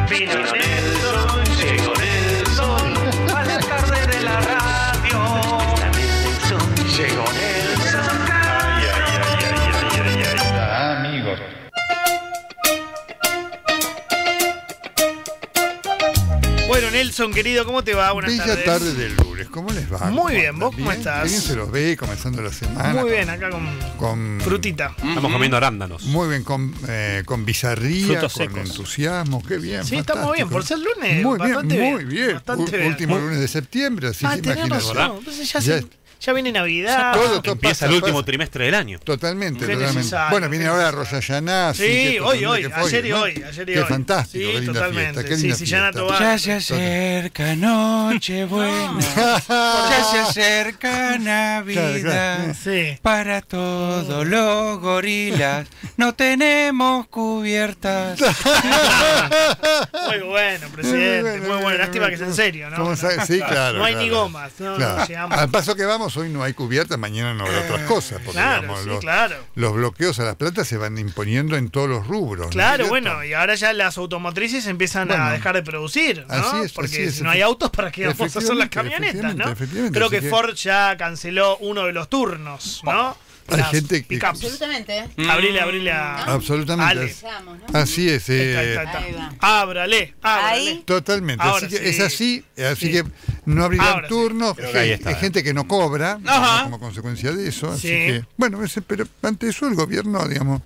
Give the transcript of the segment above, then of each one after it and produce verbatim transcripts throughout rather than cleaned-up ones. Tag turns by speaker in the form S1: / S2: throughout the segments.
S1: Vino Nelson, llegó Nelson, a la tarde de la radio. Nelson, llegó Nelson. Ay, ay, ay, ay, ay, ay, ay.
S2: Ah, amigos.
S3: Bueno, Nelson, querido, ¿cómo te va? Buenas
S2: Bella
S3: tardes.
S2: tarde del lunes, ¿cómo les va?
S3: Muy
S2: ¿Cómo
S3: bien,
S2: andan?
S3: ¿vos cómo
S2: ¿Bien?
S3: estás?
S2: Qué bien se los ve comenzando la semana.
S3: Muy
S2: con-
S3: bien, acá con,
S2: con
S3: frutita.
S4: Estamos comiendo arándanos.
S2: Muy bien, con, eh, con bizarría,
S4: Frutos
S2: con
S4: secos.
S2: entusiasmo, qué bien.
S3: Sí, estamos bien,
S2: fantástico.
S3: por ser lunes,
S2: Muy bien,
S3: bastante bien,
S2: muy bien.
S3: bastante
S2: U-
S3: bien.
S2: Último lunes de septiembre, así
S3: Ah,
S2: que
S3: tenés
S2: imagínate.
S3: razón. Entonces ya,
S2: Ya
S3: se- ya viene Navidad.
S2: Todo, todo
S4: Empieza
S2: pasa,
S4: el último
S2: pasa.
S4: trimestre del año.
S2: Totalmente,
S3: Qué
S2: totalmente.
S3: necesario,
S2: Bueno, viene
S3: qué
S2: ahora
S3: necesario.
S2: Rosh Hashanah.
S3: Sí,
S2: que
S3: hoy,
S2: todo
S3: hoy,
S2: lo que fue,
S3: ayer y
S2: ¿no?
S3: hoy, ayer y
S2: Qué
S3: hoy.
S2: fantástico,
S3: Sí,
S2: qué linda
S3: totalmente.
S2: fiesta, qué
S3: Sí,
S2: linda
S3: sí, Yana
S2: fiesta.
S3: Tobar.
S5: Ya se acerca Nochebuena, ya se acerca Navidad.
S2: Claro,
S3: Sí.
S5: Para todos los gorilas no tenemos cubiertas.
S3: Muy bueno, presidente. Muy bueno. Lástima que es en serio, ¿no?
S2: ¿Cómo sabe? Sí, claro.
S3: No hay
S2: claro.
S3: ni gomas. No,
S2: Claro.
S3: no llegamos.
S2: Al paso que vamos, hoy no hay cubierta, mañana no habrá otras cosas. Porque,
S3: Claro,
S2: digamos,
S3: sí,
S2: los,
S3: claro.
S2: los bloqueos a las platas se van imponiendo en todos los rubros. ¿no es
S3: Claro,
S2: cierto?
S3: bueno, y ahora ya las automotrices empiezan
S2: Bueno,
S3: a dejar de producir, ¿no?
S2: así es,
S3: Porque
S2: así es,
S3: si no hay autos, ¿para qué vamos a hacer las
S2: efectivamente,
S3: camionetas, no?
S2: efectivamente,
S3: Creo
S2: así
S3: que
S2: que-
S3: Ford ya canceló uno de los turnos, ¿no?
S2: Hay
S3: Las
S2: gente que-
S3: pick-ups.
S6: Absolutamente. ¿eh?
S3: Abrile, abrile a...
S2: Absolutamente.
S3: Ale.
S2: as-
S6: Vamos, ¿no?
S2: Así es. eh,
S3: Ahí está, ahí está.
S6: Ahí va.
S3: Ábrale, ábrale.
S6: Ahí.
S2: Totalmente.
S3: Ahora
S2: Así que
S3: sí.
S2: es así, así
S3: Sí.
S2: que no abrirán
S3: Ahora sí.
S2: turnos.
S4: Creo que ahí
S2: Hay,
S4: está,
S2: hay
S4: eh.
S2: gente que no cobra
S3: Ajá.
S2: como consecuencia de eso. Así
S3: Sí.
S2: que, bueno, ese, pero ante eso el gobierno, digamos,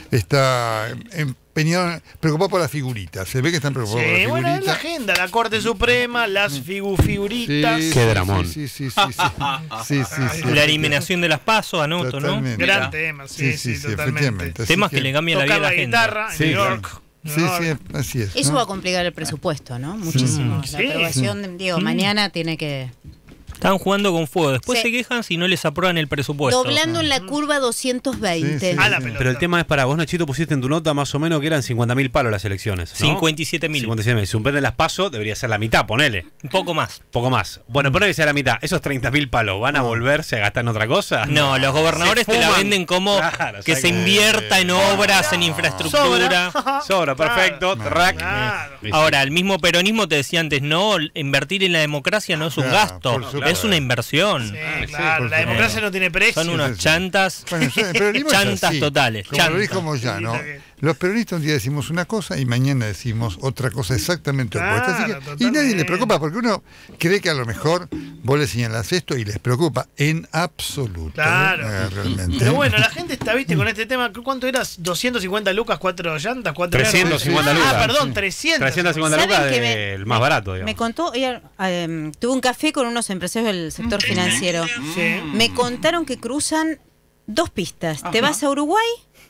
S2: está empeñado, preocupado por las figuritas. Se ve que están preocupados por
S3: Sí,
S2: las
S3: bueno, es la
S2: figuritas.
S3: agenda, la Corte Suprema, las figu figuritas.
S2: Sí,
S4: Qué
S2: sí,
S4: dramón.
S2: Sí, sí, sí, sí, sí. Sí, sí, sí.
S7: La eliminación de las pasos, anoto, ¿no?
S2: Totalmente.
S3: Gran
S5: Mira.
S3: tema, sí, sí, totalmente.
S2: efectivamente. Así
S7: Temas que le cambian la vida
S3: Tocar
S7: a
S3: la
S7: la gente.
S3: guitarra en
S2: Sí,
S3: New
S2: claro.
S3: York.
S2: Sí,
S3: New York.
S2: sí, así es.
S6: Eso
S2: ¿no?
S6: va a complicar el presupuesto, ¿no? Muchísimo.
S3: Sí.
S6: La aprobación, de- digo, mañana tiene que...
S7: Están jugando con fuego. Después
S6: Sí.
S7: se quejan si no les aprueban el presupuesto.
S6: Doblando en la curva doscientos veinte.
S2: Sí, sí.
S3: A la pelota.
S4: Pero el tema es para vos, Nachito, pusiste en tu nota más o menos que eran cincuenta mil palos las elecciones, ¿no?
S7: cincuenta y siete mil.
S4: cincuenta y siete mil. Si suspenden las pasos, debería ser la mitad, ponele.
S7: Un poco más.
S4: Poco más. Bueno, ponele que sea la mitad. Esos treinta mil palos, ¿van a volverse a gastar en otra cosa?
S7: No, los gobernadores
S4: Se
S7: te la
S4: fuman.
S7: venden como
S4: Claro,
S7: que
S4: o sea
S7: se
S4: que-
S7: invierta en obras, en infraestructura.
S3: Sobra.
S4: Sobra, perfecto.
S3: Claro.
S4: Rack.
S3: Claro.
S4: Sí, sí.
S7: Ahora, el mismo peronismo te decía antes, no, invertir en la democracia no es un
S2: Claro,
S7: gasto,
S2: por supuesto.
S7: es una inversión.
S3: Sí, claro,
S2: por
S3: la democracia no tiene precio.
S7: Son unas
S2: sí, sí.
S7: chantas,
S2: Bueno, el peronismo es
S7: chantas
S2: así.
S7: totales.
S2: Como lo
S7: chantas.
S2: dijo Moyano,
S3: Sí, está bien.
S2: los peronistas un día decimos una cosa y mañana decimos otra cosa exactamente
S3: Claro,
S2: opuesta. Así que- y
S3: totalmente.
S2: nadie le preocupa porque uno cree que a lo mejor vos le señalás esto y les preocupa en absoluto.
S3: Claro.
S2: eh, realmente.
S3: Pero bueno, la gente está, viste, con este tema. ¿Cuánto eras? ¿doscientas cincuenta lucas, cuatro llantas? Cuatro
S4: trescientas cincuenta
S3: Ah,
S4: lucas.
S3: perdón, trescientas.
S4: trescientas cincuenta
S6: ¿Saben
S4: lucas
S6: que me-
S4: del más barato, digamos.
S6: Me contó, ella, eh, tuve un café con unos empresarios del sector financiero.
S3: Sí.
S6: Me contaron que cruzan dos pistas. Te vas a Uruguay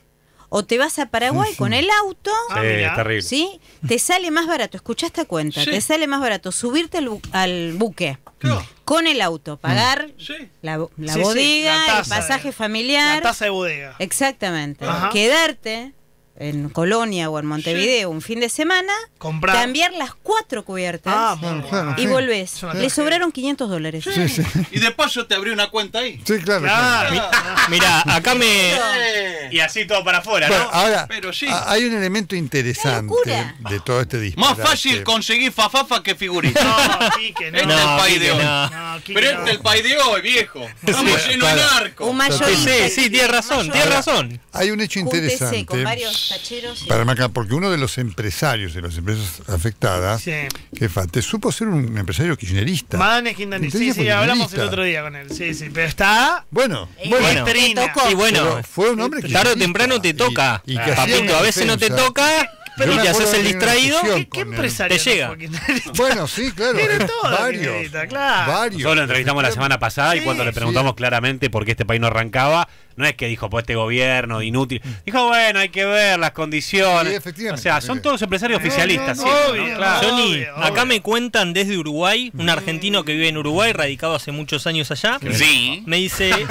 S6: o te vas a Paraguay con el auto.
S3: Ah,
S4: Sí,
S3: mirá.
S4: es terrible.
S6: ¿Sí? Te sale más barato, escuchá esta cuenta,
S5: Sí.
S6: te sale más barato subirte al, bu- al buque con el auto, pagar
S5: Sí.
S6: la, la
S3: Sí, sí,
S6: bodega,
S3: la
S6: el
S3: tasa
S6: pasaje
S3: de-
S6: familiar.
S3: La tasa de bodega.
S6: Exactamente.
S3: Ajá.
S6: Quedarte en Colonia o en Montevideo un fin de semana,
S3: Comprar.
S6: cambiar las cuatro cubiertas
S3: Ah,
S2: Claro,
S3: muy
S2: claro,
S3: bueno.
S6: y
S2: sí.
S6: volvés.
S3: Es una
S6: Le
S3: tragedia.
S6: sobraron quinientos dólares.
S2: Sí, sí.
S5: Y de paso te abrí una cuenta ahí.
S2: Sí, claro.
S3: Claro.
S2: claro.
S7: Mira, acá me...
S4: Y así todo para afuera,
S2: Bueno,
S4: ¿no?
S2: ahora,
S5: Pero sí.
S2: a- hay un elemento interesante
S6: locura!
S2: de todo este disparate.
S5: Más fácil conseguir fafafa que figurita.
S3: No, Quique, no.
S5: Este es el país de
S7: Quique,
S5: hoy.
S7: no.
S3: No, Quique,
S5: Pero
S3: no.
S5: este es el país de hoy, viejo. Estamos llenos de
S2: claro.
S5: narcos.
S6: Un mayorista.
S7: Sí, sí, tienes razón, tienes razón.
S2: Hay un hecho
S6: Júntese
S2: interesante
S6: con varios tacheros. y-
S2: para marcar, porque uno de los empresarios de las empresas afectadas,
S3: Sí.
S2: que Fate, supo ser un empresario kirchnerista.
S3: Manes Quintana. Sí,
S2: Kirchnerista
S3: sí, hablamos el
S2: kirchnerista.
S3: otro día con él. Sí, sí, pero está.
S2: Bueno,
S6: Eh,
S2: bueno,
S7: Bueno.
S3: Trina.
S6: te tocó.
S7: Y bueno,
S2: pero fue un hombre
S7: tarde o
S2: kirchnerista.
S7: temprano te
S2: Y-
S7: toca.
S2: y que hacía
S7: Papito,
S2: una
S7: a veces no te
S2: defensa.
S7: toca
S2: Yo
S7: y
S2: me
S7: te
S2: acuerdo
S7: haces el
S2: de una
S7: distraído.
S2: discusión
S3: ¿Qué, qué
S2: con él.
S3: empresario
S7: Te llega.
S3: fue kirchnerista?
S2: Bueno, sí, claro.
S3: Tiene todo,
S2: varios.
S3: kirchnerista, claro.
S2: Varios.
S4: Nosotros lo entrevistamos la semana pasada y
S3: Sí,
S4: cuando le
S2: sí.
S4: preguntamos claramente por qué este país no arrancaba, no es que dijo, pues este gobierno inútil. Dijo, bueno, hay que ver las condiciones.
S2: Sí, efectivamente.
S4: O sea, son todos empresarios oficialistas.
S3: no,
S4: sí,
S3: no, obvio,
S4: Claro.
S3: no.
S7: Johnny,
S3: Obvio,
S7: acá
S3: obvio.
S7: me cuentan desde Uruguay, un argentino que vive en Uruguay, radicado hace muchos años allá.
S5: Sí.
S7: Me dice, eh,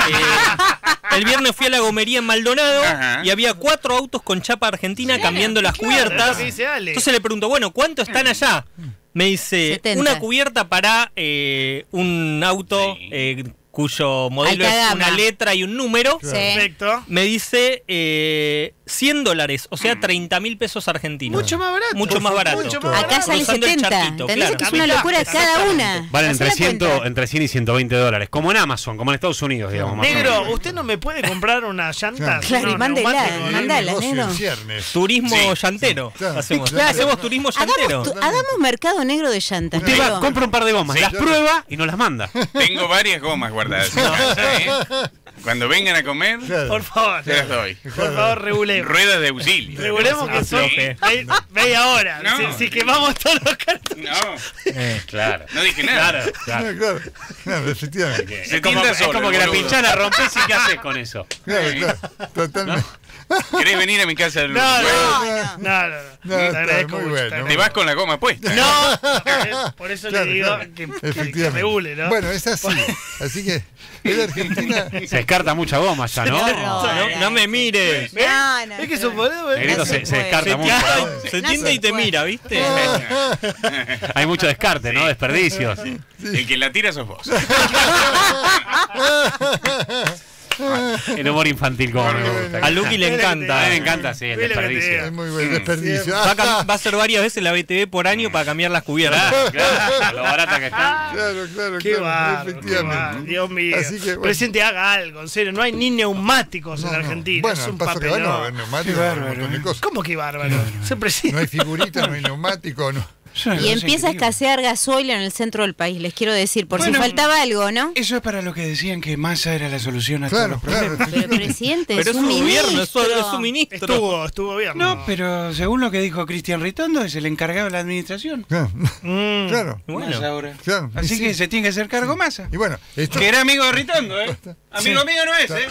S7: el viernes fui a la gomería en Maldonado
S5: Ajá.
S7: y había cuatro autos con chapa argentina cambiando las
S3: claro, es
S7: cubiertas.
S3: lo que dice Ale.
S7: Entonces le pregunto, bueno, ¿cuánto están allá? Me dice,
S6: setenta.
S7: una cubierta para eh, un auto
S5: Sí.
S7: eh, cuyo modelo
S6: Alta
S7: es
S6: gama.
S7: una letra y un número,
S6: Sí.
S3: Perfecto.
S7: me dice eh, cien dólares, o sea, treinta mil pesos argentinos.
S3: Mucho más barato.
S7: Mucho más barato.
S3: Mucho más barato.
S6: Acá sale
S7: Cruzando el
S6: setenta.
S7: charquito,
S6: ¿Entendés
S7: claro.
S6: que es
S3: A
S6: una
S3: mitad,
S6: locura cada una?
S4: Valen
S6: Hacé
S4: entre,
S6: la
S4: cien,
S6: cuenta.
S4: entre cien y ciento veinte dólares. Como en Amazon, como en Estados Unidos, digamos. más o menos.
S3: Negro, ¿usted no me puede comprar unas llantas?
S6: Claro, y
S3: No,
S6: mándela,
S3: neumáticos,
S2: Hay un
S6: mandala,
S2: negocio
S6: negro.
S2: en ciernes.
S7: Turismo
S5: Sí.
S7: llantero.
S2: Claro.
S7: Hacemos.
S2: Claro.
S7: Hacemos turismo llantero.
S6: Hagamos, tu- hagamos mercado negro de llantas.
S4: Usted va,
S6: negro.
S4: compra un par de gomas,
S5: Sí.
S4: las prueba y nos las manda.
S5: Tengo varias gomas guardadas en casa, ¿eh? Cuando vengan a comer,
S2: Claro.
S3: Por favor.
S5: se las doy.
S3: Por favor, regulemos.
S5: Ruedas de auxilio.
S3: Regulemos que son
S7: Afloje.
S3: ve- media hora.
S5: No.
S3: Si, si quemamos todos los cartuchos.
S5: No,
S4: Claro.
S5: no dije nada.
S4: Claro, claro.
S2: Ah, claro, claro, efectivamente.
S5: Se
S4: Es como,
S5: tiende
S4: es
S5: solo,
S4: como que la
S5: boludo.
S4: pinchás, la rompes y ¿qué haces con eso?
S2: Claro, claro, totalmente.
S5: ¿Querés venir a mi casa?
S3: No,
S5: Bueno,
S3: no,
S2: no.
S3: no, no, no.
S2: No,
S3: Te
S2: está
S3: agradezco
S2: muy
S3: mucho,
S2: bueno.
S3: te
S5: Te
S3: agradezco.
S5: vas con la goma puesta.
S3: No, por eso
S2: Claro,
S3: le digo
S2: claro.
S3: que, que- que
S2: Efectivamente.
S3: regule, ¿no?
S2: Bueno, es así. Así que en la Argentina.
S4: Se descarta mucha goma ya, ¿no?
S6: Qué
S7: No,
S6: horror.
S7: no me mires.
S6: No, no,
S3: es que
S6: pero-
S3: son boludo, ¿eh?
S4: Negrito
S6: No
S4: se,
S6: se
S4: se
S6: puede.
S4: descarta
S7: Se,
S4: mucho.
S7: tienta-
S4: ¿no?
S7: se
S6: No
S7: tienta
S6: se
S7: y te
S6: puede.
S7: mira, ¿viste?
S4: Hay mucho descarte, ¿no? Desperdicios.
S5: El que la tira sos vos.
S4: El humor infantil como me gusta.
S7: A Luqui le encanta.
S4: A mí me encanta, sí, el
S3: Ve lo que te
S4: desperdicio.
S3: digo.
S2: Es muy buen desperdicio.
S7: Va a, cam- va a ser varias veces la B T V por año para cambiar las cubiertas.
S4: Claro, claro, lo barata que está.
S2: Claro, claro,
S3: Qué
S2: claro.
S3: bárbaro, qué
S2: Efectivamente.
S3: bárbaro, Dios mío.
S2: Así que, bueno.
S3: Presidente, haga algo, en serio. No hay ni neumáticos
S2: No,
S3: en
S2: no.
S3: Argentina.
S2: Bueno,
S3: es un
S2: paso que va, no, va a haber
S3: papelón.
S2: neumáticos,
S5: Qué
S2: va a haber un
S5: bárbaro,
S2: montón de
S5: ¿eh?
S2: cosas.
S3: ¿Cómo que bárbaro? Ser presidente.
S2: No hay figuritas, no hay neumático, no.
S6: Y empieza a escasear gasoil en el centro del país, les quiero decir, por
S5: Bueno,
S6: si faltaba algo, ¿no?
S5: Eso es para los que decían que Massa era la solución a
S2: Claro,
S5: todos los problemas.
S2: claro.
S6: Pero presidente,
S7: Pero
S6: es
S7: es
S6: un
S7: su gobierno, es su,
S6: ministro.
S7: es su ministro.
S3: Estuvo, estuvo bien.
S5: No, pero según lo que dijo Cristian Ritondo, es el encargado de la administración.
S2: Claro,
S3: Mm.
S2: claro.
S7: Bueno.
S5: Massa ahora.
S2: Claro, y
S5: Así
S2: sí.
S5: que se tiene que hacer cargo Massa.
S2: Y bueno, esto.
S5: Que era amigo de Ritondo, ¿eh? Amigo mío no es, ¿eh?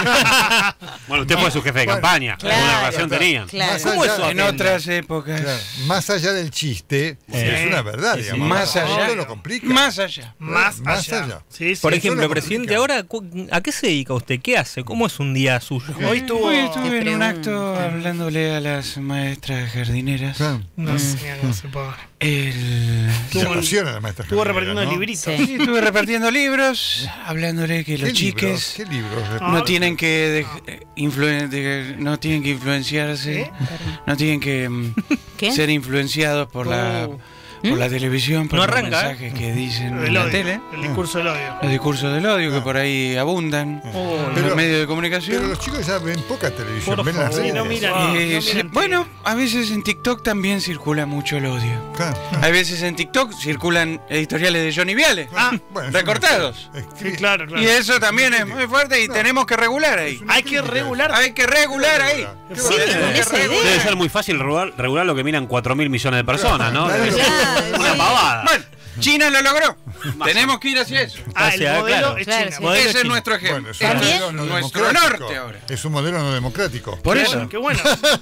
S2: Más,
S4: Bueno, usted fue su jefe de
S2: Bueno,
S4: campaña.
S6: claro,
S4: Alguna relación
S2: claro.
S4: tenían.
S6: Claro.
S2: Más
S7: ¿Cómo
S2: allá-
S7: es su
S5: En
S7: agenda?
S5: otras épocas.
S2: claro, más allá del chiste, es una verdad,
S7: Sí, sí.
S2: digamos.
S5: Más allá.
S2: Esto lo complica.
S5: Más allá.
S3: Más,
S2: Más
S3: allá.
S2: allá.
S3: Sí, sí.
S7: Por
S2: eso
S7: ejemplo,
S2: lo
S7: presidente,
S2: complica.
S7: ahora, cu- ¿a qué se dedica usted? ¿Qué hace? ¿Cómo es un día suyo?
S3: Hoy estuvo.
S5: Hoy estuve en un
S6: pregunta.
S5: acto hablándole a las maestras jardineras.
S2: Claro.
S3: No sé, mira cómo se pone.
S5: El...
S2: Se
S3: Estuvo-
S2: emociona la maestra
S3: Estuvo
S2: Javiera,
S3: repartiendo
S2: ¿no?
S3: libritos.
S6: Sí.
S5: Sí, estuve repartiendo libros, hablándole que
S2: ¿Qué
S5: los
S2: libros?
S5: chiques
S2: ¿Qué libros?
S3: Ah.
S5: no tienen que dej- influen- de- no tienen que influenciarse,
S3: ¿Eh?
S5: no tienen que mm,
S6: ¿Qué?
S5: ser influenciados por la
S3: Oh.
S5: por la televisión, por
S7: No
S5: los
S7: arranca,
S5: mensajes que dicen
S3: El
S5: en la
S3: odio,
S5: tele,
S3: el discurso del odio.
S5: los discursos del odio que por ahí abundan en
S2: Pero-
S5: los medios de
S2: Pero
S5: comunicación.
S2: los chicos ya ven poca televisión,
S7: Por
S2: ven las
S7: favor.
S2: redes.
S3: Sí, no miran.
S5: Eh,
S3: no
S5: se-
S3: miran
S5: bueno, a veces en TikTok también circula mucho el odio.
S2: Claro.
S5: Hay veces en TikTok circulan editoriales de Johnny Viale,
S3: Ah,
S2: Bueno, es
S5: recortados.
S2: una-
S3: sí,
S2: escri-
S3: claro, claro.
S5: Y eso también es muy fuerte y tenemos que regular ahí.
S3: Hay que regular.
S5: Hay que regular ahí.
S2: ¿Qué
S6: Sí,
S2: va a
S6: con
S2: hacer?
S6: esa idea.
S4: Debe ser muy fácil regular, regular lo que miran cuatro mil millones de personas, ¿no?
S2: Claro.
S4: Debe ser
S6: Claro,
S4: una
S6: sí.
S4: pavada.
S5: Bueno, China lo logró. Tenemos que ir hacia eso.
S3: Ah, el
S7: Hacia-
S3: modelo
S7: claro.
S3: es
S6: Claro,
S3: China.
S6: sí.
S7: Modelo
S5: Ese es
S7: chino.
S5: nuestro ejemplo.
S2: Bueno, es un
S6: ¿También?
S2: modelo no
S5: Nuestro
S2: democrático.
S5: norte ahora.
S2: Es un modelo no democrático.
S5: Por
S3: Qué
S5: eso.
S3: bueno, Qué bueno.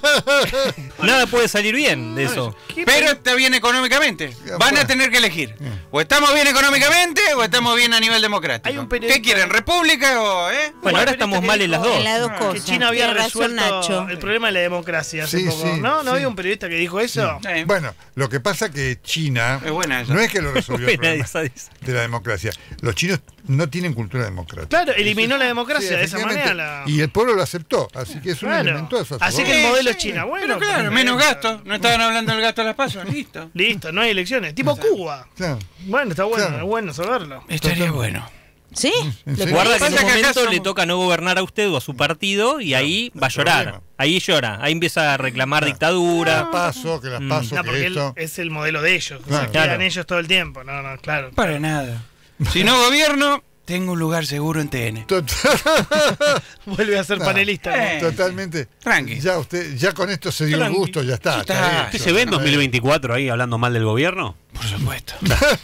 S7: Nada puede salir bien de eso.
S3: Qué
S5: Pero
S3: pe-
S5: está bien económicamente. Van a tener que elegir. O estamos bien económicamente o estamos bien a nivel democrático.
S3: Hay un periodista-
S5: ¿Qué quieren? ¿República o eh?
S7: Bueno, ahora estamos mal en las dos.
S6: En las dos
S3: que
S6: cosas.
S3: China había
S6: Tiene razón
S3: resuelto
S6: Nacho.
S3: el problema de la democracia hace
S2: Sí,
S3: poco.
S2: sí,
S3: ¿No? ¿No
S2: sí.
S3: había un periodista que dijo eso?
S5: Eh,
S2: Bueno, lo que pasa que China
S5: Es buena esa.
S2: no es que lo resolvió el
S7: Buena
S2: problema
S7: esa, esa.
S2: de la democracia. Los chinos no tienen cultura democrática.
S3: Claro, eliminó la
S2: Sí,
S3: democracia de esa
S2: efectivamente.
S3: manera. La...
S2: Y el pueblo lo aceptó, así que es un
S3: Claro.
S2: elemento a favor.
S3: Así que el
S5: Sí,
S3: modelo
S5: sí.
S3: es China. Bueno,
S5: Pero claro,
S3: pues,
S5: menos
S3: eh,
S5: gasto. No estaban hablando del gasto de las pasos. Listo.
S3: Listo, no hay elecciones. Tipo Cuba.
S2: Claro.
S3: Bueno, está bueno,
S2: Claro.
S3: es bueno saberlo.
S5: Estaría bueno.
S6: ¿Sí?
S2: ¿En
S6: ¿Lo
S2: serio?
S7: Guarda que en
S5: Pasa
S7: un
S5: que acá
S7: momento
S5: somos-
S7: le toca no gobernar a usted o a su partido y ahí va a
S2: el
S7: llorar.
S2: problema.
S7: Ahí llora. Ahí empieza a reclamar dictadura.
S2: Que las paso, que las paso,
S3: No,
S2: que
S3: porque él
S2: esto.
S3: es el modelo de ellos. O
S2: Claro.
S3: sea, quedan
S7: Claro.
S3: ellos todo el tiempo. No, no, claro.
S5: Para nada. Si no gobierno, tengo un lugar seguro en T N.
S2: Tot-
S3: Vuelve a ser
S2: No.
S3: panelista. ¿no?
S5: Eh.
S2: Totalmente.
S5: Tranqui.
S2: Ya usted, ya con esto se dio el
S5: Tranqui.
S2: gusto, ya está.
S5: Ya está.
S2: está
S4: ¿Usted
S2: hecho.
S4: se ve en dos mil veinticuatro ahí hablando mal del gobierno?
S5: Por supuesto.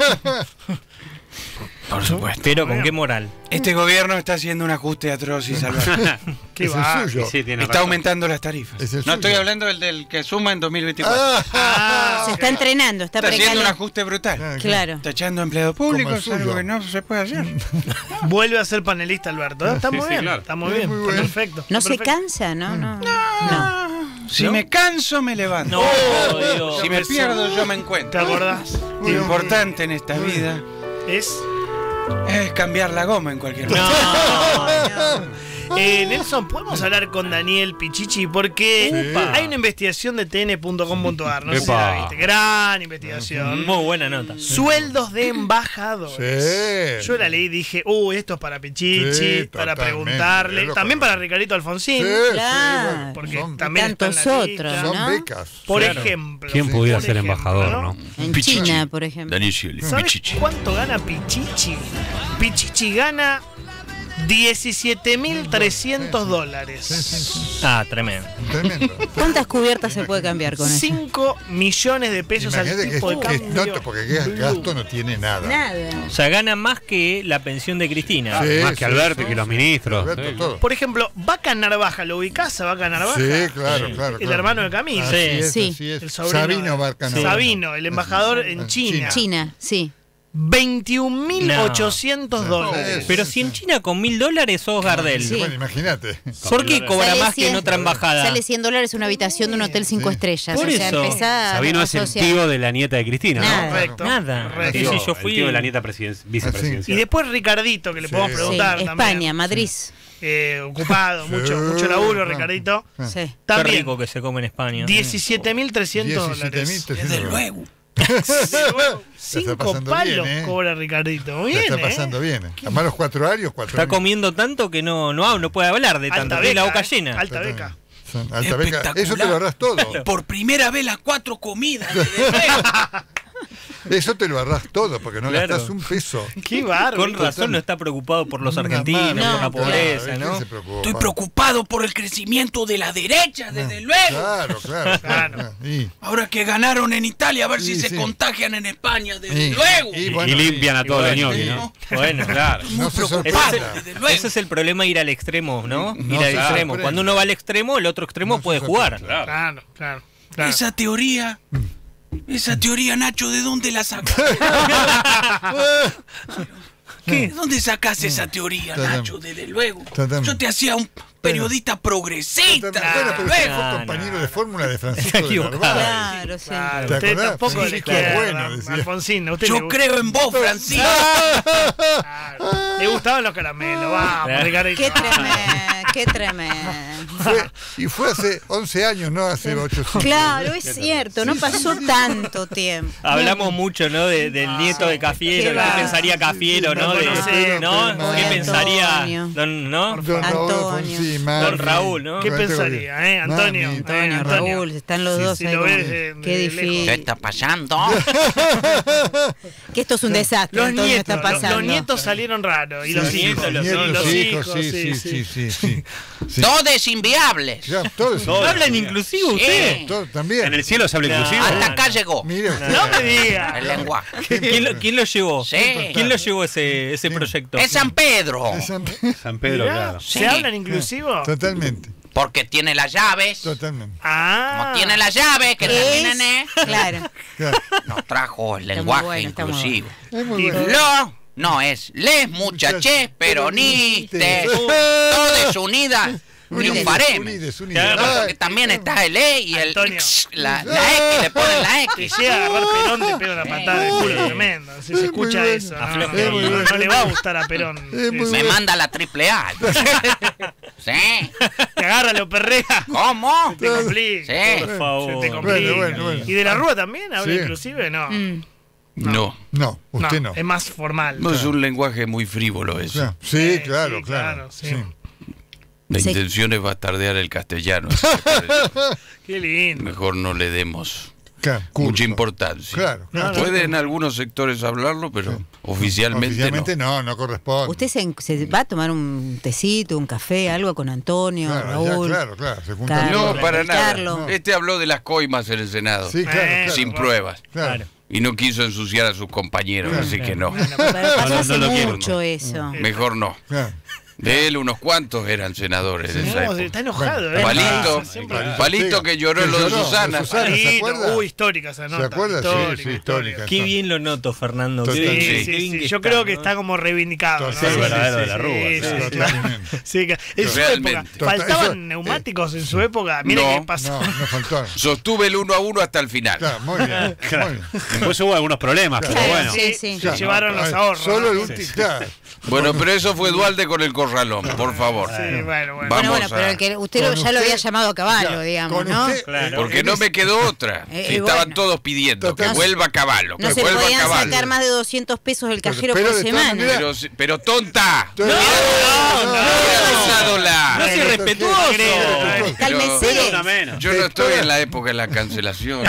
S5: Por supuesto.
S7: Pero con qué moral.
S5: Este gobierno está haciendo un ajuste atroz y salvaje.
S3: Qué
S2: Es el
S3: va.
S2: suyo.
S4: Sí, tiene
S5: Está
S4: razón.
S5: aumentando las tarifas.
S2: Es el
S5: No
S2: suyo.
S5: estoy hablando del, del que suma en dos mil veinticuatro.
S2: Ah,
S3: Ah,
S6: Se
S3: ok.
S6: está entrenando, está
S5: Está haciendo un
S6: precalentando.
S5: ajuste brutal.
S2: Ah,
S6: Claro.
S5: Está echando empleados
S2: Como el
S5: públicos, algo
S2: suyo.
S5: que no se puede hacer.
S3: Vuelve a ser panelista Alberto. ¿eh? Está
S4: Sí,
S3: muy
S4: sí,
S3: bien.
S4: claro.
S3: Está muy
S2: Sí,
S3: bien.
S2: muy
S3: está
S2: bueno.
S3: perfecto.
S6: No
S3: está
S6: se
S3: perfecto.
S6: cansa, ¿no? No. No.
S5: Si me canso, me levanto.
S7: No, Dios.
S5: Si me
S3: Eso.
S5: pierdo, yo me
S3: ¿Te
S5: encuentro.
S3: acordás?
S5: Lo importante en esta vida
S3: Es.
S5: Es cambiar la goma en cualquier
S7: No.
S3: No. Eh, Nelson, ¿podemos hablar con Daniel Pichichi? Porque
S2: Sí.
S3: hay una investigación de T N punto com punto ar, no sé si
S4: Epa.
S3: la viste. Gran investigación.
S7: Muy buena nota.
S3: Sueldos de embajadores.
S2: Sí.
S3: Yo la leí y dije, uh, esto es para Pichichi,
S2: Sí,
S3: para
S2: totalmente,
S3: preguntarle.
S2: es lo
S3: También
S2: correcto.
S3: para Ricardito Alfonsín.
S2: Sí,
S6: Claro.
S2: sí, bueno,
S3: Porque
S2: son,
S3: también está en
S6: tantos
S3: la
S6: otros,
S3: lista.
S2: son
S6: ¿no?
S2: becas.
S3: Por
S7: Claro.
S3: ejemplo.
S4: ¿Quién pudiera
S3: por
S4: ser
S3: ejemplo,
S4: embajador, no?
S6: En
S5: Pichichi.
S6: China, por ejemplo.
S5: Daniel Scioli,
S3: ¿Sabes
S5: Pichichi.
S3: cuánto gana Pichichi? Pichichi gana diecisiete mil trescientos dólares.
S7: Ah, tremendo.
S2: Tremendo.
S6: ¿Cuántas cubiertas se puede cambiar con eso?
S3: cinco millones de pesos al
S2: Imagínate que,
S3: tipo de
S2: es- que es
S3: cambio.
S2: noto, porque que gasto no tiene nada.
S6: Nada.
S7: O sea, gana más que la pensión de Cristina.
S2: Sí,
S4: Más que Alberto y que los ministros.
S2: Alberto,
S4: Sí.
S2: todo.
S3: Por ejemplo, Vaca Narvaja, ¿lo ubicás a Vaca Narvaja?
S2: Sí, claro, claro.
S3: El
S2: claro.
S3: hermano de Camilo.
S2: Así
S7: Sí.
S2: es,
S6: Sí.
S2: así es.
S3: El sobrino
S2: Sabino
S3: de-
S2: Barca.
S3: Sabino, el embajador en China.
S6: China, sí.
S3: veintiún mil ochocientos
S2: No.
S3: dólares.
S7: Pero si en China con mil dólares sos Gardel.
S6: Sí.
S2: Bueno, imagínate.
S7: ¿Por qué cobra
S6: Sale
S7: más que en
S6: cien
S7: otra embajada?
S6: Sale cien dólares una habitación de un hotel cinco
S2: Sí.
S6: estrellas.
S7: Por
S6: o sea,
S7: eso.
S6: empezá a
S4: Sabino es el
S6: asociar.
S4: tío de la nieta de Cristina,
S6: Nada.
S4: ¿no?
S3: Correcto.
S7: Nada.
S3: Correcto.
S7: Sí, sí, yo
S4: El
S7: fui.
S4: tío de la nieta presiden- vicepresidencial.
S3: Y después Ricardito, que le
S2: Sí.
S3: podemos
S2: Sí,
S6: Sí,
S3: preguntar
S6: España,
S3: también.
S6: Madrid.
S3: Eh, ocupado,
S2: Sí,
S3: mucho, mucho laburo,
S2: claro.
S3: Ricardito.
S2: Ah.
S6: Sí.
S7: Qué
S3: También,
S7: rico que se come en España.
S3: diecisiete mil trescientos
S2: diecisiete mil
S3: dólares.
S2: trescientos
S5: Desde
S2: dólares.
S5: luego.
S3: Desde luego,
S2: está
S3: Cinco
S2: pasando
S3: palos
S2: bien, ¿eh?
S3: cobra Ricardito. Muy
S2: La
S3: bien,
S2: está pasando
S3: ¿eh?
S2: bien. Además los cuatro años, cuatro
S7: Está
S2: mil.
S7: comiendo tanto que no, no, no puede hablar de tanto.
S3: Alta
S7: Tiene la
S3: beca,
S7: boca
S3: ¿eh?
S7: llena.
S3: Alta beca.
S2: Son alta beca.
S5: Espectacular.
S2: Eso te lo ahorras todo.
S5: Por primera vez las cuatro comidas. desde luego.
S2: Eso te lo ahorras todo, porque no
S7: Claro.
S2: gastas un peso.
S3: Qué bárbaro.
S7: Con razón no está preocupado por los
S2: Una
S7: argentinos,
S2: mano,
S7: por la
S6: No,
S7: pobreza,
S2: claro,
S7: ¿no?
S2: ¿quién se preocupa?
S5: Estoy preocupado por el crecimiento de la derecha, desde luego.
S2: Claro, claro.
S3: Claro.
S2: claro. Y,
S5: Ahora que ganaron en Italia, a ver si
S2: Sí,
S5: se
S2: sí.
S5: contagian en España, desde
S2: y-
S5: luego.
S2: y
S4: Y,
S2: bueno,
S4: y limpian a todos los
S7: bueno,
S4: ñoquis,
S2: sí.
S4: ¿no?
S7: Bueno,
S4: Claro.
S2: no se
S7: Ese es,
S2: sorprenda.
S7: el,
S5: desde luego.
S7: ese es el problema, ir al extremo, ¿no? Ir
S2: No
S7: al
S2: se
S7: extremo.
S2: sorprende.
S7: Cuando uno va al extremo, el otro extremo
S2: No se
S7: puede
S2: sorprende.
S7: jugar.
S4: Claro.
S3: Claro, claro. claro.
S5: Esa teoría, esa teoría, Nacho, ¿de dónde la sacas? ¿Qué? ¿De dónde sacás esa teoría,
S2: Totalmente.
S5: Nacho? Desde luego.
S2: Totalmente.
S5: Yo te hacía un periodista progresista.
S2: Bueno, pero
S5: desde
S2: usted
S5: luego.
S2: fue compañero de fórmula de Francisco
S7: Está
S2: de
S7: equivocado.
S2: Narváez.
S6: Claro, sí.
S3: Claro,
S2: ¿Te
S3: usted
S2: acordás?
S3: tampoco
S2: Sí,
S3: le
S2: qué
S3: izquierda,
S2: bueno, decía.
S3: Alfonsín, ¿a usted
S5: Yo
S3: le, gu-
S5: creo en vos, Francisco.
S3: claro, le gustaban los caramelos. Vamos,
S7: Claro.
S3: Ricardito.
S6: Qué tremendo, qué tremendo.
S2: Fue- y fue hace once años, no hace ocho.
S6: Claro, es cierto, no pasó tanto tiempo.
S7: Hablamos mucho, ¿no? De- del nieto de Cafiero,
S6: Qué
S7: qué
S6: va.
S7: pensaría Cafiero, ¿no? De-
S3: conocemos,
S7: ¿no?
S2: pero
S7: ¿Qué
S2: no.
S7: pensaría
S6: Antonio.
S7: don, ¿no?
S2: Don Rodolfo,
S6: Antonio.
S2: sí,
S7: Don
S2: mami.
S7: Raúl, ¿no?
S3: ¿Qué
S2: Bueno,
S3: pensaría, eh, Antonio?
S2: Mami.
S6: Antonio,
S3: Eh, Antonio.
S6: Raúl, están los
S3: Sí,
S6: dos
S3: sí,
S6: ahí
S3: lo
S6: como-
S3: ves de-
S6: Qué
S3: de
S6: difícil.
S3: lejos.
S5: ¿Qué está pasando?
S6: Que esto es un desastre,
S3: Los
S6: Antonio,
S3: nietos,
S6: está
S3: los,
S6: pasando.
S3: los nietos salieron raros. Y
S2: Sí,
S3: los
S2: sí,
S3: hijos,
S7: los
S3: los,
S7: nietos,
S3: los
S2: los
S3: hijos,
S2: hijos, sí, sí, sí, sí, sí. Sí.
S5: Todos inviables.
S2: Ya, todo eso.
S4: Todo.
S7: ¿Hablan inclusivo usted?
S5: Sí.
S2: Todo también.
S4: En el cielo se habla
S7: No.
S4: inclusivo.
S5: Hasta acá llegó
S2: Mire usted.
S3: No me digas.
S5: el lenguaje.
S7: ¿Quién lo, quién lo llevó?
S5: Sí.
S7: ¿Quién lo llevó ese, ese proyecto?
S5: Es San Pedro.
S4: San Pedro,
S3: Mirá,
S4: claro.
S3: ¿se
S5: Sí.
S3: hablan inclusivo?
S2: Totalmente,
S5: Porque tiene las llaves.
S2: totalmente.
S3: Ah.
S5: Como tiene las llaves, que terminan en E,
S6: Claro.
S2: Claro.
S5: nos trajo el
S6: Está muy
S5: lenguaje
S6: bueno, está muy
S5: inclusivo.
S2: Es muy
S3: Y-
S2: bueno.
S5: Lo, no es les muchaches peronistas, todos unidas, triunfaremos.
S2: Unides, unides.
S7: Claro,
S2: Ay,
S5: Porque también está el E y el
S3: Antonio.
S5: X, la, la X, le ponen la
S3: Te
S5: X.
S3: llega a agarrar Perón, te pega una patada de culo tremendo. Si se
S2: Es
S3: escucha
S2: muy
S3: eso,
S2: bueno.
S3: no,
S7: Afloje.
S3: no,
S7: Es muy
S3: no,
S2: bueno.
S3: no le va a gustar a Perón.
S2: Es muy
S3: Eso.
S5: Me
S2: bueno.
S5: manda la triple A. Sí.
S3: Te agarra, lo perrea.
S5: ¿Cómo?
S3: Te complica.
S5: Sí.
S7: Por
S3: Se
S7: favor.
S3: te complica.
S2: Bueno, bueno, bueno.
S3: ¿Y de la Rúa también? ¿Habla
S2: Sí.
S3: inclusive? No.
S6: Mm.
S5: No.
S2: No, usted no.
S3: Es más formal.
S5: No es un lenguaje muy frívolo eso.
S2: Claro. Sí,
S3: Eh,
S2: claro,
S3: sí,
S2: claro.
S3: claro, sí.
S2: Sí.
S5: La
S6: Sí.
S5: intención es bastardear el castellano. así que por eso
S3: Qué lindo.
S5: mejor no le demos
S2: Claro,
S5: mucha
S2: curso.
S5: importancia.
S2: Claro, claro.
S5: Puede en algunos sectores hablarlo, pero oficialmente,
S2: Oficialmente no, no corresponde.
S6: ¿Usted se, se va a tomar un tecito, un café, algo con Antonio,
S2: Claro, ya,
S6: Raúl?
S2: claro, claro. Se juntan
S6: Claro.
S5: no.
S2: todos.
S5: No, para nada.
S6: Carlos.
S5: Este habló de las coimas en el Senado,
S2: Sí, claro,
S3: Eh,
S2: claro.
S5: sin
S3: claro.
S5: pruebas.
S2: Claro.
S5: Y no quiso ensuciar a sus compañeros, así que no.
S6: Pero pasó
S4: No, no,
S6: hace
S4: no lo quiero,
S6: mucho eso.
S5: Mejor no.
S2: Claro.
S5: De él unos cuantos eran senadores de esa
S3: No,
S5: época.
S3: está enojado,
S2: Bueno,
S3: ¿eh?
S5: Palito,
S3: Siempre-
S5: Palito que lloró en lo de
S2: lloró,
S5: Susana.
S2: de Susana. ¿se
S3: Palito,
S2: acuerda?
S3: Uy, histórica esa nota.
S2: ¿Se acuerda? Sí,
S3: Histórica,
S2: sí, histórica.
S7: Qué bien lo noto, Fernando.
S2: Total.
S7: Qué
S3: Sí,
S7: bien,
S3: sí,
S7: qué bien
S3: sí,
S7: que
S3: yo
S7: está,
S3: creo que
S7: ¿no?
S3: está como reivindicado. ¿no?
S2: Total,
S3: Sí,
S4: verdadero
S3: sí,
S4: de la
S3: sí,
S4: Rúa,
S3: sí,
S2: claro.
S3: sí, claro.
S2: Totalmente.
S3: Sí, que- en su
S5: Realmente.
S3: época,
S2: Total,
S3: faltaban
S2: eso-
S3: neumáticos en su época. Mire
S5: No.
S3: qué pasó.
S2: No, no faltó.
S5: Sostuve el uno a uno hasta el final.
S2: Claro, muy bien. Muy bien.
S4: Después hubo algunos problemas, pero
S6: Claro,
S4: bueno.
S6: sí, sí.
S3: Se llevaron los
S2: Ay,
S3: ahorros.
S2: Solo el
S3: ¿no?
S2: último. Claro.
S5: Bueno, pero eso fue Dualde con el corralón, por favor.
S3: Sí, bueno, bueno.
S5: Vamos
S6: Bueno, bueno,
S5: a-
S6: pero el que usted lo-
S2: Con
S6: ya lo había
S2: usted-
S6: llamado a caballo,
S2: Ya,
S6: digamos,
S2: con
S6: ¿no?
S2: usted,
S7: Claro.
S2: eh,
S5: Porque
S2: en
S5: no
S2: ese-
S5: me quedó otra.
S6: Eh,
S5: Si
S6: y
S5: estaban
S6: bueno.
S5: todos pidiendo
S2: Total.
S5: que vuelva a caballo,
S6: No
S5: que
S6: se
S5: vuelva a
S6: podían
S5: caballo.
S6: sacar más de doscientos pesos del cajero
S2: Pero
S6: por
S2: de todas
S6: semana.
S2: maneras-
S5: Pero, pero tonta.
S2: No,
S5: Mira,
S2: no,
S5: mira, usándola.
S7: No soy respetuoso.
S5: Pero
S6: Cálmese.
S4: Una menos.
S5: yo no estoy en la época de la cancelación.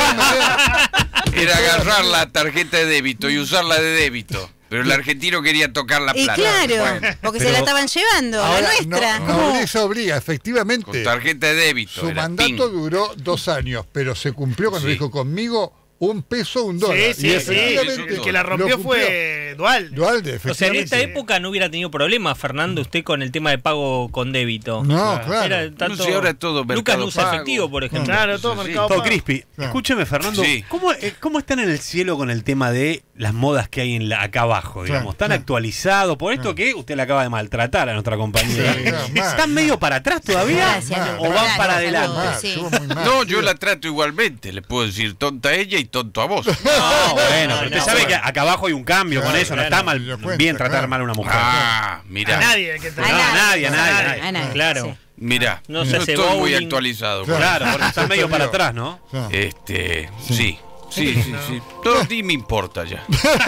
S5: Era agarrar la tarjeta de débito y usarla de débito. Pero el argentino quería tocar la
S6: Y
S5: plata.
S6: claro,
S5: Bueno,
S6: porque se
S4: pero-
S6: la estaban llevando,
S2: Ahora,
S6: la nuestra.
S2: No, nobleza obliga, efectivamente.
S5: con tarjeta de débito.
S2: Su
S5: era
S2: mandato
S5: pin.
S2: duró dos años, pero se cumplió cuando
S5: Sí.
S2: dijo conmigo un peso, un dólar.
S3: Sí,
S2: Y
S3: sí, sí.
S2: efectivamente
S3: El que la
S2: lo
S3: rompió
S2: cumplió.
S3: fue Dualde.
S2: Dualde,
S7: O sea, en
S2: efectivamente.
S7: esta época no hubiera tenido problemas, Fernando, usted con el tema de pago con débito.
S2: No, claro.
S7: Era tanto...
S5: No, si ahora es todo
S7: Lucas
S5: Mercado
S7: no usa
S5: Pago.
S7: efectivo, por ejemplo.
S3: Claro, todo
S5: Sí, sí.
S3: mercado
S4: Todo
S3: pago.
S4: crispy.
S2: Claro.
S4: Escúcheme, Fernando,
S5: Sí.
S4: ¿cómo, eh, ¿cómo están en el cielo con el tema de las modas que hay en la, acá abajo, digamos?
S2: Claro,
S4: ¿Están
S2: claro.
S4: actualizados? Por esto que usted le acaba de maltratar a nuestra compañía.
S2: Sí, claro, mal,
S4: ¿Están medio para atrás todavía?
S6: Gracias,
S2: Mal.
S4: ¿O
S6: Lucas,
S4: van
S6: gracias,
S4: para
S6: saludos,
S4: adelante?
S2: Mal,
S6: sí.
S2: estuvo muy mal.
S5: No, yo la trato igualmente. Le puedo decir tonta a ella y tonto a vos.
S4: No, bueno, pero usted
S7: no,
S4: sabe
S7: bueno.
S4: que acá abajo hay un cambio
S2: Claro,
S4: con eso. No
S2: claro,
S4: está mal
S2: lo cuenta,
S4: bien tratar
S2: claro.
S4: mal a una mujer.
S5: Ah,
S3: A
S5: mira.
S3: nadie hay que
S6: A
S3: tener.
S4: No, a nadie, a
S6: a
S4: nadie,
S6: nadie,
S4: nadie.
S6: a nadie,
S7: Claro.
S6: sí.
S5: Mira,
S7: No
S5: no,
S7: se hace
S5: estoy muy
S7: bowling.
S5: actualizado.
S2: Claro.
S4: Claro, porque está medio para
S2: Claro.
S4: atrás, ¿no?
S2: Claro.
S5: Este, sí. Sí, sí, sí. Todo a ti me importa ya.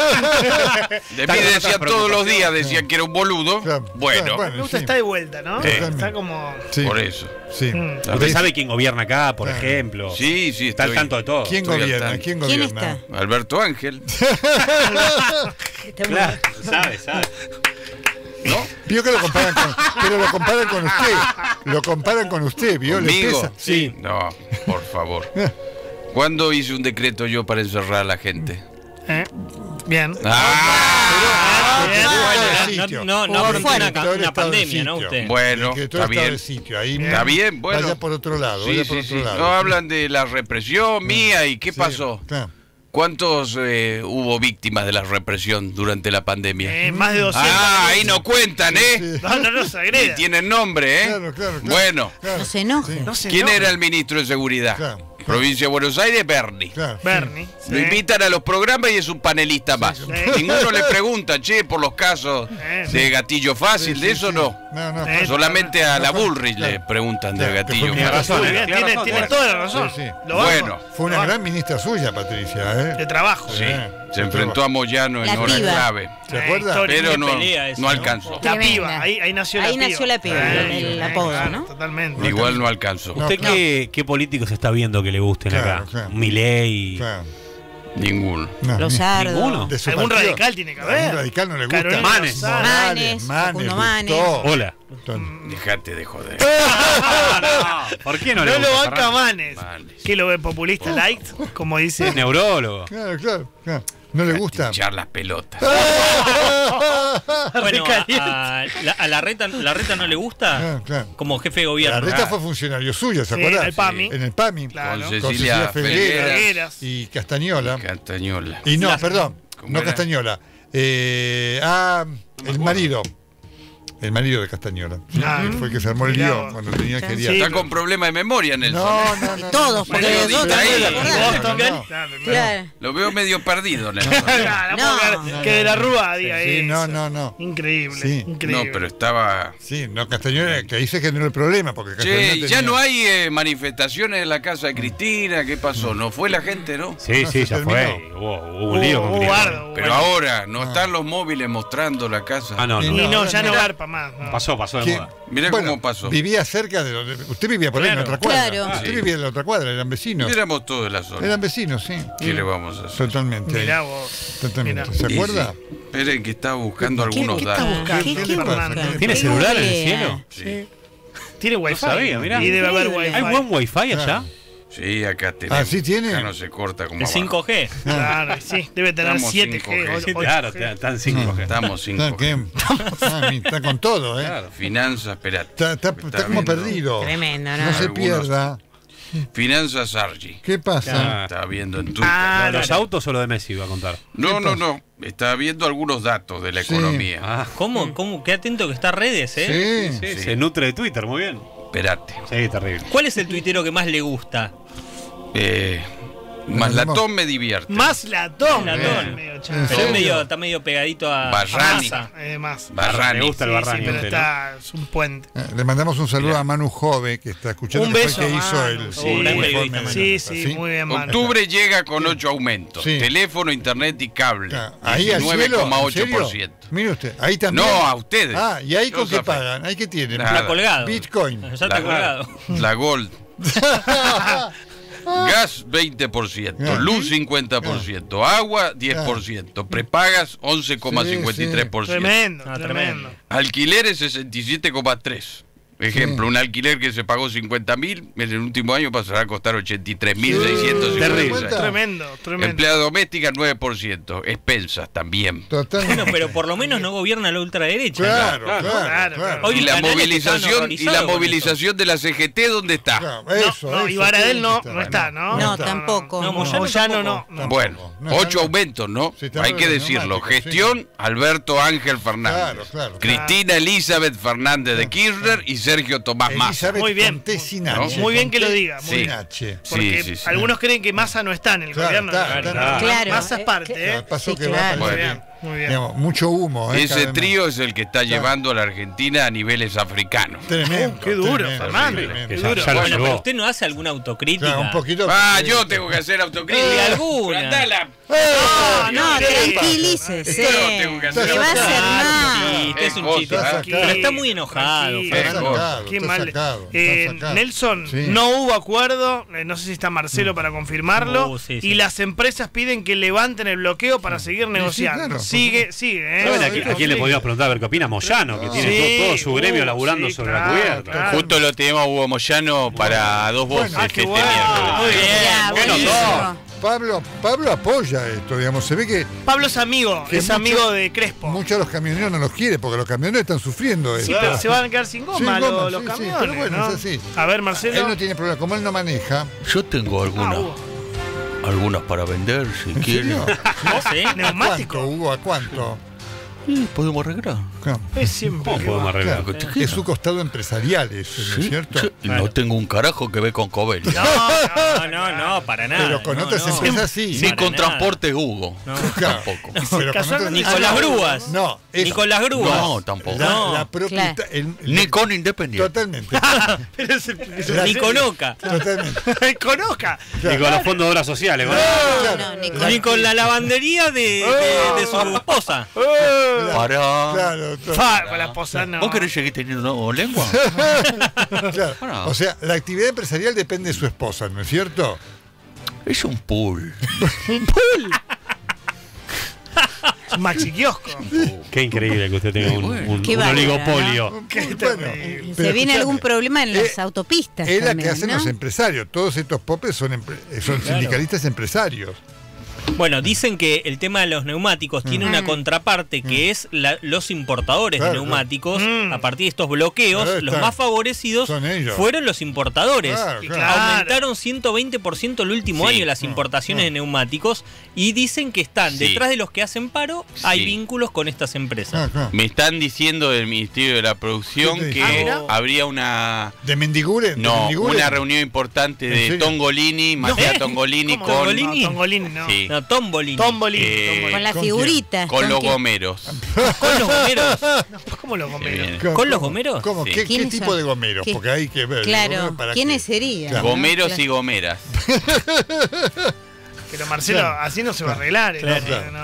S5: De mí decían todos los días, decían que era un boludo.
S2: Claro,
S5: Bueno,
S2: claro, bueno.
S3: Me gusta
S2: Sí.
S3: está de vuelta, ¿no?
S5: Sí.
S3: Está como.
S2: Sí,
S5: por eso.
S2: sí.
S3: Mm.
S4: Usted
S2: ¿Ves?
S4: sabe quién gobierna acá, por
S2: Claro.
S4: ejemplo.
S5: Sí, sí,
S4: Está al
S5: estoy-
S4: tanto de todo.
S2: ¿Quién
S5: Estoy al
S2: gobierna?
S5: tanto.
S2: ¿Quién
S6: ¿Quién
S2: gobierna?
S6: está?
S5: Alberto Ángel.
S6: Está muy-
S4: Claro, sabe, sabe.
S5: ¿No?
S2: Vio que lo comparan con, pero lo comparan con usted. Lo comparan con usted, ¿vio? Le
S5: ¿Conmigo?
S2: pesa.
S7: Sí.
S5: No, por favor. ¿Cuándo hice un decreto yo para encerrar a la gente?
S3: ¿Eh? Bien.
S5: Ah,
S3: Bien.
S2: Estado de
S7: No,
S2: sitio.
S7: no, no
S6: Por
S7: afrontó
S6: fuera.
S7: una, ca-
S2: Estado de
S7: una
S2: estado de
S7: pandemia, ¿no?
S2: sitio.
S7: Usted.
S5: bueno,
S2: Que todo
S5: está
S2: estado
S5: bien.
S2: de sitio. Ahí
S5: Está bien, bueno.
S2: Vaya por otro lado,
S5: Sí,
S2: vaya
S5: sí,
S2: por otro
S5: sí.
S2: lado.
S5: No hablan de la represión mía y qué
S2: Sí,
S5: pasó.
S2: claro.
S5: ¿Cuántos eh, hubo víctimas de la represión durante la pandemia?
S3: Eh, más de doscientos.
S5: Ah, ahí no cuentan, ¿eh?
S2: Sí.
S3: No, no, no se
S5: Y
S3: agreda.
S5: tienen nombre, ¿eh?
S2: Claro, claro, claro.
S5: Bueno,
S2: Claro.
S6: No se enoje.
S3: No se
S5: ¿quién
S3: enoje.
S5: era el ministro de Seguridad?
S2: Claro.
S5: Provincia de Buenos Aires, Bernie.
S2: Claro.
S3: Bernie.
S5: Lo
S3: sí.
S5: invitan a los programas y es un panelista más.
S3: sí.
S5: Ninguno le pregunta, che, por los casos
S3: Eh,
S5: de gatillo fácil,
S2: Sí,
S5: de
S2: sí,
S5: eso
S2: sí.
S5: no.
S2: No, no.
S3: Eh,
S5: Solamente a la
S2: No, fue-
S5: Bullrich le
S2: claro.
S5: preguntan
S2: Claro,
S5: del
S2: que
S5: gatillo.
S2: fue-
S4: Tiene razón,
S3: Muy
S4: ¿eh?
S3: bien,
S4: Tiene
S3: tiene,
S4: razón.
S3: tiene
S4: Bueno.
S3: toda la razón.
S2: Sí, sí.
S3: Lo banco,
S5: Bueno.
S2: Fue una
S3: lo
S2: gran
S3: banco.
S2: ministra suya, Patricia,
S3: De
S2: ¿eh?
S3: trabajo.
S5: Sí,
S2: Eh,
S5: se enfrentó a Moyano en
S6: La
S5: hora
S6: piba.
S5: clave.
S2: ¿Se
S3: Eh,
S2: acuerda?
S3: histórico.
S5: Pero
S7: Qué
S5: no,
S7: pelea esa,
S5: no
S7: ¿no?
S5: alcanzó.
S3: La
S6: Tremenda.
S3: piba, ahí, ahí nació la
S6: Ahí
S3: piba.
S6: nació la piba,
S3: Eh,
S6: el
S3: eh,
S6: apodo,
S3: claro,
S6: ¿no?
S3: Totalmente.
S5: Igual no alcanzó.
S2: No.
S4: ¿Usted qué, qué políticos está viendo que le gusten
S2: Claro,
S4: acá?
S2: claro.
S4: Milei.
S2: Claro.
S5: Ninguno.
S2: No,
S6: Los
S2: ni-
S6: sardos.
S4: Ninguno.
S2: de su
S3: Algún
S2: partido.
S3: radical tiene que
S2: Algún
S3: haber.
S2: radical no le gusta.
S3: Carolina
S4: Manes.
S3: Lozano.
S6: Manes, Facundo Manes.
S2: Lustó.
S4: Hola.
S5: Dejate de joder.
S4: Ah, no. ¿Por qué no,
S3: No
S4: le
S3: lo
S4: gusta,
S3: banca
S4: Fernando?
S3: Manes.
S5: Manes.
S3: ¿Qué lo ve populista light? Como dice.
S4: Es neurólogo.
S2: Claro, claro, claro. No le gusta.
S5: Echar las pelotas.
S7: Bueno, a, a la, a la reta, ¿la reta no le gusta?
S2: Claro, claro.
S7: Como jefe de
S2: La
S7: gobierno.
S2: reta fue funcionario suyo, ¿se
S3: Sí,
S2: acuerda?
S3: en el PAMI.
S2: En el PAMI.
S3: Claro.
S5: Con
S2: Con
S5: Cecilia
S2: Figueras
S3: Figueras.
S2: y Castañola.
S5: Castañola.
S2: Y no,
S7: La-
S2: perdón,
S5: ¿Cómo
S2: no
S5: era?
S2: Castañola. Eh, ah, el marido. El marido de Castañola.
S3: Ah,
S2: Fue el que se armó el
S3: mirá
S2: lío
S3: vos.
S2: cuando tenía que
S3: Sí.
S5: Está con problema de memoria, Nelson.
S2: No, no, no.
S6: Todos, porque
S5: Medio
S6: los otros
S5: distraído.
S6: no se acordaban.
S3: Boston.
S2: no, no.
S3: Claro, no.
S6: Claro.
S5: Lo veo medio perdido, Nelson.
S3: Claro,
S6: No,
S3: no puedo creer que de la Rúa diga
S2: Sí,
S3: eso.
S2: no, no, no.
S3: Increíble,
S2: Sí.
S3: increíble.
S5: No, pero estaba...
S2: Sí, no, Castañola, que ahí se generó el problema. Porque Castañola
S5: Che,
S2: tenía-
S5: ya no hay eh, manifestaciones en la casa de Cristina. ¿Qué pasó? ¿No fue la gente, no?
S4: Sí,
S2: No,
S4: sí,
S2: se
S4: ya
S2: terminó.
S4: fue. Hubo, hubo un lío
S3: Hubo-
S4: con
S3: hubo
S4: Cristina.
S3: bardo, hubo
S5: Pero
S3: bardo.
S5: ahora no están los móviles mostrando la casa.
S4: Ah, no,
S2: Y
S4: no.
S3: Y no,
S2: no,
S3: ya no
S2: mirá.
S3: garpa más. no.
S4: Pasó, pasó de
S2: ¿Quién?
S4: moda.
S5: Mirá
S2: Bueno,
S5: cómo pasó.
S2: Vivía cerca de donde. Usted vivía por ahí en
S7: Claro.
S2: otra cuadra.
S6: Claro.
S2: Usted
S5: Sí.
S2: vivía en la otra cuadra, eran vecinos.
S5: Éramos todos de la zona.
S2: Eran vecinos, sí.
S5: ¿Qué le vamos a hacer?
S2: Totalmente.
S3: Mirá vos.
S2: Totalmente.
S3: Mirá.
S2: ¿Se
S5: Y
S2: acuerda?
S5: sí. Esperen que está buscando
S6: ¿Qué,
S5: algunos
S6: qué está
S5: datos.
S6: buscando?
S3: ¿Qué-
S6: ¿Qué,
S3: qué
S6: busca?
S3: Fernando?
S4: ¿Tiene
S6: ¿Qué
S4: celular en el
S6: googlea?
S4: cielo?
S5: Sí.
S3: Tiene wifi.
S4: sabía, mirá.
S3: Y debe haber
S6: Increíble.
S3: wifi.
S4: ¿Hay buen wifi allá?
S2: Claro.
S5: Sí, acá tenemos.
S2: ¿Ah, sí tiene?
S5: Acá no se corta como
S7: El
S5: abajo.
S7: cinco G.
S3: Claro, sí, debe tener
S5: Estamos
S3: siete
S5: cinco
S3: G.
S5: G.
S3: ocho G.
S4: Claro, están cinco G.
S5: Estamos cinco
S2: Está, ¿qué? Ah, mi- está con todo, ¿eh?
S4: Claro.
S5: Finanzas, esperate.
S2: Está, está-
S5: Está
S2: está como
S5: viendo.
S2: perdido.
S6: Tremendo, ¿no?
S2: No se
S5: Algunos-
S2: pierda.
S5: Finanzas Argy.
S2: ¿Qué pasa?
S5: Estaba viendo en Twitter.
S3: Ah,
S4: ¿Los
S3: no, no.
S4: autos o lo de Messi iba a contar?
S5: No, no, no. Estaba viendo algunos datos de la
S2: Sí.
S5: economía.
S4: Ah,
S7: ¿Cómo? ¿Cómo? Qué atento que está redes, ¿eh?
S2: Sí.
S4: sí, se nutre de Twitter, muy bien.
S5: Esperate.
S4: Sí, terrible.
S7: ¿Cuál es el tuitero que más le gusta?
S5: Eh, más latón me divierte.
S3: Más latón.
S7: Latón.
S3: Medio
S2: ¿En
S3: chavo.
S7: Pero
S2: serio?
S7: es medio, está medio pegadito a, a
S5: Barrani.
S7: Massa.
S3: Eh, más.
S5: Barrani.
S4: Me gusta el
S3: Sí,
S4: Barrani.
S3: sí, pero
S4: este,
S3: está, es un puente.
S2: Eh, Le mandamos un saludo
S5: Mirá.
S2: a Manu Jove, que está escuchando.
S3: Un
S2: que fue
S3: beso,
S2: el que hizo
S3: Manu.
S2: el
S3: Sí,
S2: el
S7: gran
S2: informe
S7: periodista,
S2: de
S7: Manu.
S3: Sí,
S2: nota,
S3: sí, muy bien, Manu.
S5: Octubre llega con ocho aumentos.
S2: Sí.
S5: Teléfono, internet y cable.
S2: Claro, ahí al
S5: diecinueve
S2: cielo,
S5: coma
S2: ¿en
S5: ocho por
S2: serio?
S5: ciento.
S2: Mire usted, ahí también.
S5: No, a ustedes.
S2: Ah, ¿y ahí
S5: Yo
S2: con qué
S5: zafé.
S2: pagan? ¿Ahí qué tienen?
S5: Nada.
S7: Está colgado.
S2: Bitcoin.
S7: Ya está colgado.
S5: La Gold. Gas veinte por ciento,
S2: Ah.
S5: luz cincuenta por ciento, agua diez por ciento, prepagas once coma cincuenta y tres por ciento,
S3: Tremendo,
S7: Ah,
S3: tremendo.
S5: alquileres sesenta y siete coma tres por ciento. Ejemplo,
S2: Sí.
S5: un alquiler que se pagó cincuenta mil, en el último año pasará a costar ochenta y tres mil seiscientos cincuenta y seis.
S2: Terrible.
S3: Tremendo, tremendo.
S5: Empleada doméstica nueve por ciento, expensas también.
S2: Totalmente.
S7: Bueno, pero por lo menos no gobierna la ultraderecha.
S2: Claro,
S4: Claro,
S2: claro,
S3: claro,
S2: claro.
S7: Hoy
S5: Y la
S7: canales que
S5: movilización
S7: estaban
S5: y la
S7: horrorizados con
S5: movilización de la C G T, ¿dónde está?
S2: Claro,
S3: No,
S2: eso,
S3: no,
S2: eso,
S3: y Baradel no,
S2: tiene
S3: no
S2: que
S3: está,
S2: estar.
S3: ¿no?
S6: No, tampoco.
S7: No,
S3: No,
S7: Moyano
S3: Moyano no.
S7: tampoco.
S3: no.
S5: Bueno,
S2: No,
S5: ocho
S2: está-
S5: aumentos, ¿no?
S2: Sí, está
S5: Hay que
S2: hablando de
S5: decirlo.
S2: neumáticos,
S5: Gestión, Alberto Ángel Fernández.
S2: Claro, claro.
S5: Cristina Elizabeth Fernández de Kirchner y Sergio Tomás Massa.
S2: Elizabeth
S3: Muy bien.
S2: con T sin
S5: ¿No?
S2: H,
S3: Muy bien
S2: con
S3: que lo
S2: T
S3: diga, muy
S2: sin
S5: bien.
S2: H.
S3: Porque
S5: Sí, sí, sí.
S3: algunos creen que Massa no está en el
S2: Claro,
S3: gobierno.
S2: está,
S3: No,
S2: está,
S3: no,
S2: está.
S3: no,
S6: Claro,
S3: Massa es
S6: eh,
S3: parte,
S6: que-
S3: ¿eh?
S2: Pasó
S6: Sí,
S2: que va
S6: claro.
S3: Muy
S2: para
S3: bien, muy bien.
S2: Digamos, mucho humo. ¿eh?
S5: Ese
S2: cada vez
S5: trío
S2: más.
S5: es el que está llevando a la Argentina a niveles africanos.
S2: Tremendo.
S3: Uh, qué duro,
S2: tremendo,
S3: Fernando,
S2: tremendo.
S3: qué
S4: Ya-
S3: duro.
S4: ya lo
S7: Bueno,
S4: llevó.
S7: pero usted no hace alguna autocrítica.
S2: Claro, un poquito.
S5: Ah,
S2: sí.
S5: yo tengo que hacer
S7: Eh,
S5: autocrítica.
S7: alguna.
S5: Andala.
S6: No, no,
S3: ¿qué
S6: tranquilícese.
S5: Yo no tengo que hacer
S6: Le va a hacer
S2: nada.
S6: mal.
S7: Sí, usted es un
S5: Cosa,
S7: chiste.
S2: está
S7: Pero
S2: sacado.
S7: está muy enojado.
S3: Tranquilo.
S2: Está
S7: Fernando.
S2: sacado,
S3: Qué
S2: está
S3: mal.
S2: sacado, está
S3: Eh,
S2: sacado.
S3: Nelson,
S2: Sí.
S3: no hubo acuerdo, eh, no sé si está Marcelo para confirmarlo,
S7: Uh, sí, sí.
S3: y las empresas piden que levanten el bloqueo para seguir negociando.
S2: claro, por
S3: sigue,
S2: supuesto.
S3: sigue, ¿eh?
S4: ¿Saben a,
S2: sí,
S4: qui- a quién le
S3: Sí.
S4: podíamos preguntar a ver qué opina Moyano, que tiene
S3: Sí,
S4: todo, todo su gremio
S3: uh,
S4: laburando
S3: sí,
S4: sobre
S3: claro,
S4: la cubierta?
S3: claro.
S8: Justo lo tenemos a Hugo Moyano para dos voces
S2: Bueno, ah,
S3: qué
S8: este
S3: bueno.
S8: miércoles.
S3: Muy bien.
S6: Ya,
S4: bueno,
S6: buenísimo.
S2: Pablo, Pablo apoya esto, digamos. Se ve que
S3: Pablo es amigo,
S2: Que
S3: es
S2: mucho-
S3: amigo de Crespo.
S2: muchos de los camioneros no los quiere, porque los camioneros están sufriendo
S3: Sí,
S2: esto.
S3: pero se van a quedar sin goma,
S2: Sin
S3: los,
S2: goma,
S3: los
S2: sí, sí,
S3: camiones.
S2: pero bueno,
S3: ¿no?
S2: es así.
S3: A ver,
S2: Él
S3: Marcelo.
S2: no tiene problema, como él no maneja.
S8: Yo tengo
S3: Ah,
S8: algunas,
S3: Hugo.
S8: algunas para vender si
S2: ¿En
S8: quieren.
S2: serio?
S7: ¿Sí?
S2: ¿A
S3: Neumático.
S2: cuánto, Hugo? ¿A cuánto?
S8: Y podemos arreglar.
S2: Claro.
S3: Es siempre.
S4: ¿Cómo
S3: que
S4: podemos
S3: va.
S4: arreglar?
S8: Lo que te
S2: Es
S8: quiera.
S2: su costado empresarial ese, ¿no es
S8: Sí,
S2: cierto?
S8: sí, y no tengo un carajo que ver con Covelli.
S7: No, no, no, no, para nada.
S2: Pero con
S7: no,
S2: otras
S7: no.
S2: empresas sí.
S8: Ni
S7: para
S8: con
S7: nada.
S8: transporte Hugo.
S7: No.
S2: Claro.
S8: Tampoco.
S2: Pero con
S3: Casualmente-
S2: otras-
S7: Ni con las grúas.
S2: No, es-
S7: Ni con las grúas.
S8: No, tampoco.
S2: La,
S7: No.
S2: la propia.
S6: Claro.
S2: el-
S8: Ni con Independiente.
S2: Totalmente.
S3: Pero es el- es el-
S2: La-
S7: Ni con Oca.
S2: Totalmente.
S3: Conozca.
S4: Y con los fondos de obras sociales. con-
S6: No, no, ni con-
S7: Ni con la lavandería de, de, de su esposa.
S8: Pará.
S2: Claro, to-
S3: Fa, con la esposa no.
S8: ¿Vos querés seguir teniendo lengua?
S2: claro.
S8: Pará.
S2: O sea, la actividad empresarial depende de su esposa, ¿no es cierto?
S8: Es un pool.
S3: Es un maxi kiosco.
S4: Qué increíble que usted tenga un, un-
S6: Qué
S4: un
S6: bárbaro,
S4: oligopolio.
S3: Qué
S2: Bueno,
S3: terrible.
S6: Y
S2: pero
S6: se viene
S2: escúchame,
S6: algún problema en las
S2: eh,
S6: autopistas
S2: Es la que
S6: también,
S2: hacen
S6: ¿no?
S2: los empresarios. Todos estos popes son, empre- son sindicalistas empresarios.
S7: Bueno, dicen que el tema de los neumáticos tiene una contraparte que es la- los importadores
S2: Claro,
S7: de neumáticos.
S3: claro.
S7: A partir de estos bloqueos,
S2: Claro,
S7: los
S2: está.
S7: más favorecidos
S2: Son ellos.
S7: fueron los importadores.
S2: Claro,
S3: Y
S2: claro.
S3: claro.
S7: Aumentaron ciento veinte por ciento el último
S8: Sí.
S7: año las
S2: No,
S7: importaciones
S2: no.
S7: de neumáticos y dicen que están
S8: Sí.
S7: detrás de los que hacen paro, hay
S8: Sí.
S7: vínculos con estas empresas.
S2: Ah, claro.
S8: Me están diciendo del Ministerio de la Producción
S2: ¿Qué te
S8: que
S3: dicen?
S7: Ah, mira.
S8: habría una
S2: ¿De Mendiguren? ¿De
S8: no,
S2: Mendiguren?
S8: una reunión importante
S2: ¿En
S8: de
S2: serio?
S8: Tongolini, Matea
S7: ¿Eh?
S8: Tongolini
S3: ¿Cómo?
S8: con,
S7: Tongolini?
S3: No, Tongolini, no.
S8: Sí.
S7: No, Tombolini.
S3: Tombolini.
S8: Eh,
S3: Tombolini.
S6: Con las
S2: ¿Con quién?
S6: figuritas.
S8: con los
S6: quién?
S8: gomeros.
S7: Con los gomeros.
S3: ¿Cómo lo
S8: Que
S3: comieron?
S8: viene.
S2: ¿Cómo-
S7: ¿Con los
S2: cómo-
S7: gomeros?
S2: ¿Cómo?
S8: Sí.
S2: ¿Qué, qué
S6: ¿Quiénes
S2: tipo
S6: son?
S2: de gomeros?
S6: ¿Qué?
S2: Porque hay que ver.
S6: Claro,
S2: ¿gomeros para
S6: ¿quiénes
S2: qué?
S6: serían?
S2: Claro.
S8: Gomeros
S6: Claro.
S8: y gomeras.
S3: Pero Marcelo,
S2: Claro.
S3: así no se va a arreglar. el
S7: Claro.
S3: hombre, no, no.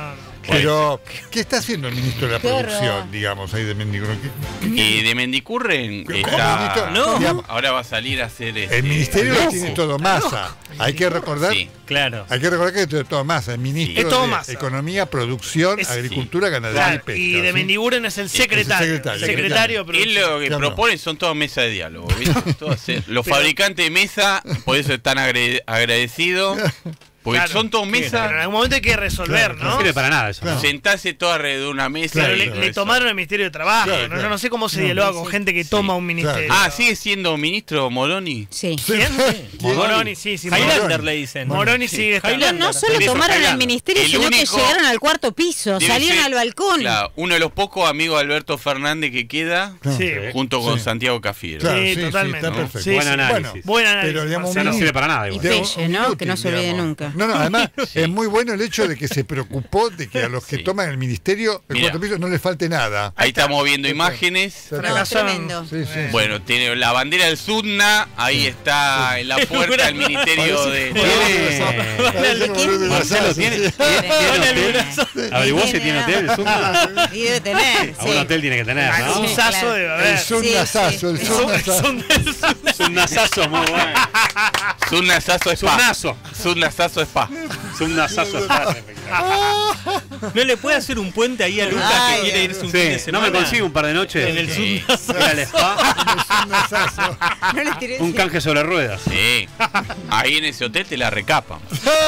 S2: Pero, ¿qué está haciendo el ministro de la
S6: Qué
S2: Producción,
S6: horror.
S2: digamos, ahí de Mendicurren? ¿Qué- qué-
S8: Y de Mendicurren
S2: ¿Cómo,
S8: está.
S2: ministro?
S7: No.
S2: Digamos,
S8: Ahora va a salir a hacer este,
S2: el ministerio lo
S8: loco.
S2: tiene todo masa. Hay que recordar,
S8: Sí.
S7: Claro.
S2: hay que recordar que es todo masa. El ministro
S3: Es todo
S2: de
S3: masa.
S2: Economía, Producción,
S3: Es-
S2: Agricultura, Ganadería y
S3: Claro,
S2: Pesca.
S3: y de
S2: ¿sí?
S3: Mendiguren es el secretario.
S2: secretario,
S3: secretario, de
S8: Él
S3: producción.
S8: lo que
S2: Claro.
S8: propone son todas mesas de diálogo, ¿viste? Todo hacer- Los fabricantes de mesa, por eso están agre- agradecidos, porque
S3: Claro.
S8: son todas
S3: Pero en
S8: mesas,
S3: algún momento hay que resolver,
S2: Claro,
S4: No
S3: ¿no?
S4: sirve para nada eso. ¿no?
S2: Claro.
S8: sentarse todas alrededor de una mesa.
S3: Pero
S8: y
S3: le,
S8: todo
S3: le
S8: eso.
S3: tomaron el Ministerio de Trabajo.
S2: Claro,
S3: ¿no?
S2: claro.
S3: Yo no sé cómo se
S2: No,
S3: dialoga
S6: sí,
S3: con
S6: sí.
S3: gente que toma un ministerio.
S8: Ah, ¿sigue siendo ministro Moroni?
S6: Sí.
S3: ¿Quién?
S2: ¿Quién?
S3: Moroni, sí, sí.
S7: Highlander
S3: Moroni,
S7: le dicen.
S3: Moroni sigue estando.
S6: No, no solo
S8: Por eso,
S6: tomaron el
S8: Highlander.
S6: ministerio,
S8: El
S6: sino
S8: único-
S6: que llegaron al cuarto piso,
S8: Debe
S6: salieron
S8: ser,
S6: al balcón.
S8: claro, uno de los pocos amigos de Alberto Fernández que queda,
S3: Sí.
S8: junto con
S2: Sí.
S8: Santiago Cafiero.
S2: Claro,
S3: Sí,
S2: sí,
S3: totalmente.
S2: está perfecto.
S3: Sí,
S4: Buen
S3: sí.
S4: análisis.
S2: Bueno,
S3: Buen análisis,
S2: pero digamos,
S3: Marcelo.
S4: No sirve para nada igual.
S6: Y
S2: de-
S6: Pelle, ¿no? Que no se olvide
S2: digamos.
S6: nunca.
S2: No, no, además es muy bueno el hecho de que se preocupó de que a los que
S8: Sí.
S2: toman el ministerio, el
S8: Mira.
S2: cuarto piso, no les falte nada.
S8: Ahí estamos viendo
S2: Sí,
S8: imágenes.
S2: Sí,
S6: No,
S3: Fracasaron.
S6: tremendo.
S2: sí, sí.
S8: Bueno, tiene la bandera del Sudna, ahí está en la puerta del Ministerio de...
S2: Parece como Luis de
S4: Marcelo,
S2: Marzano,
S4: ¿tiene,
S2: sí.
S4: ¿tiene, tiene hotel? Averiguó si
S6: Tiene,
S4: tiene hotel.
S6: no.
S4: el Zunda.
S6: Y debe tener.
S4: A un
S6: sí.
S4: hotel tiene que tener,
S3: Ah,
S4: ¿no?
S3: un
S6: Sí,
S3: sazo
S6: claro.
S3: debe
S2: El
S3: haber.
S2: Sunnasazo, el
S6: sí.
S2: Sunnasazo.
S3: Son- son-
S4: Es un nasazo muy bueno.
S8: Zudna Sazo
S4: Es un
S8: Spa.
S4: nazo.
S8: Zudna Sazo Spa.
S4: Es un nasazo.
S7: ¿No le puede hacer un puente ahí a Lucas
S6: Ay,
S7: que quiere
S6: Dios.
S7: irse un fin de
S4: Sí, no
S7: semana?
S4: me consigo un par de noches.
S7: En el
S8: Sí.
S7: Zunda.
S4: Ir al spa,
S2: El Sunnasazo.
S6: No le tiré
S4: un canje sobre ruedas.
S8: Sí. Ahí en ese hotel te la recapan.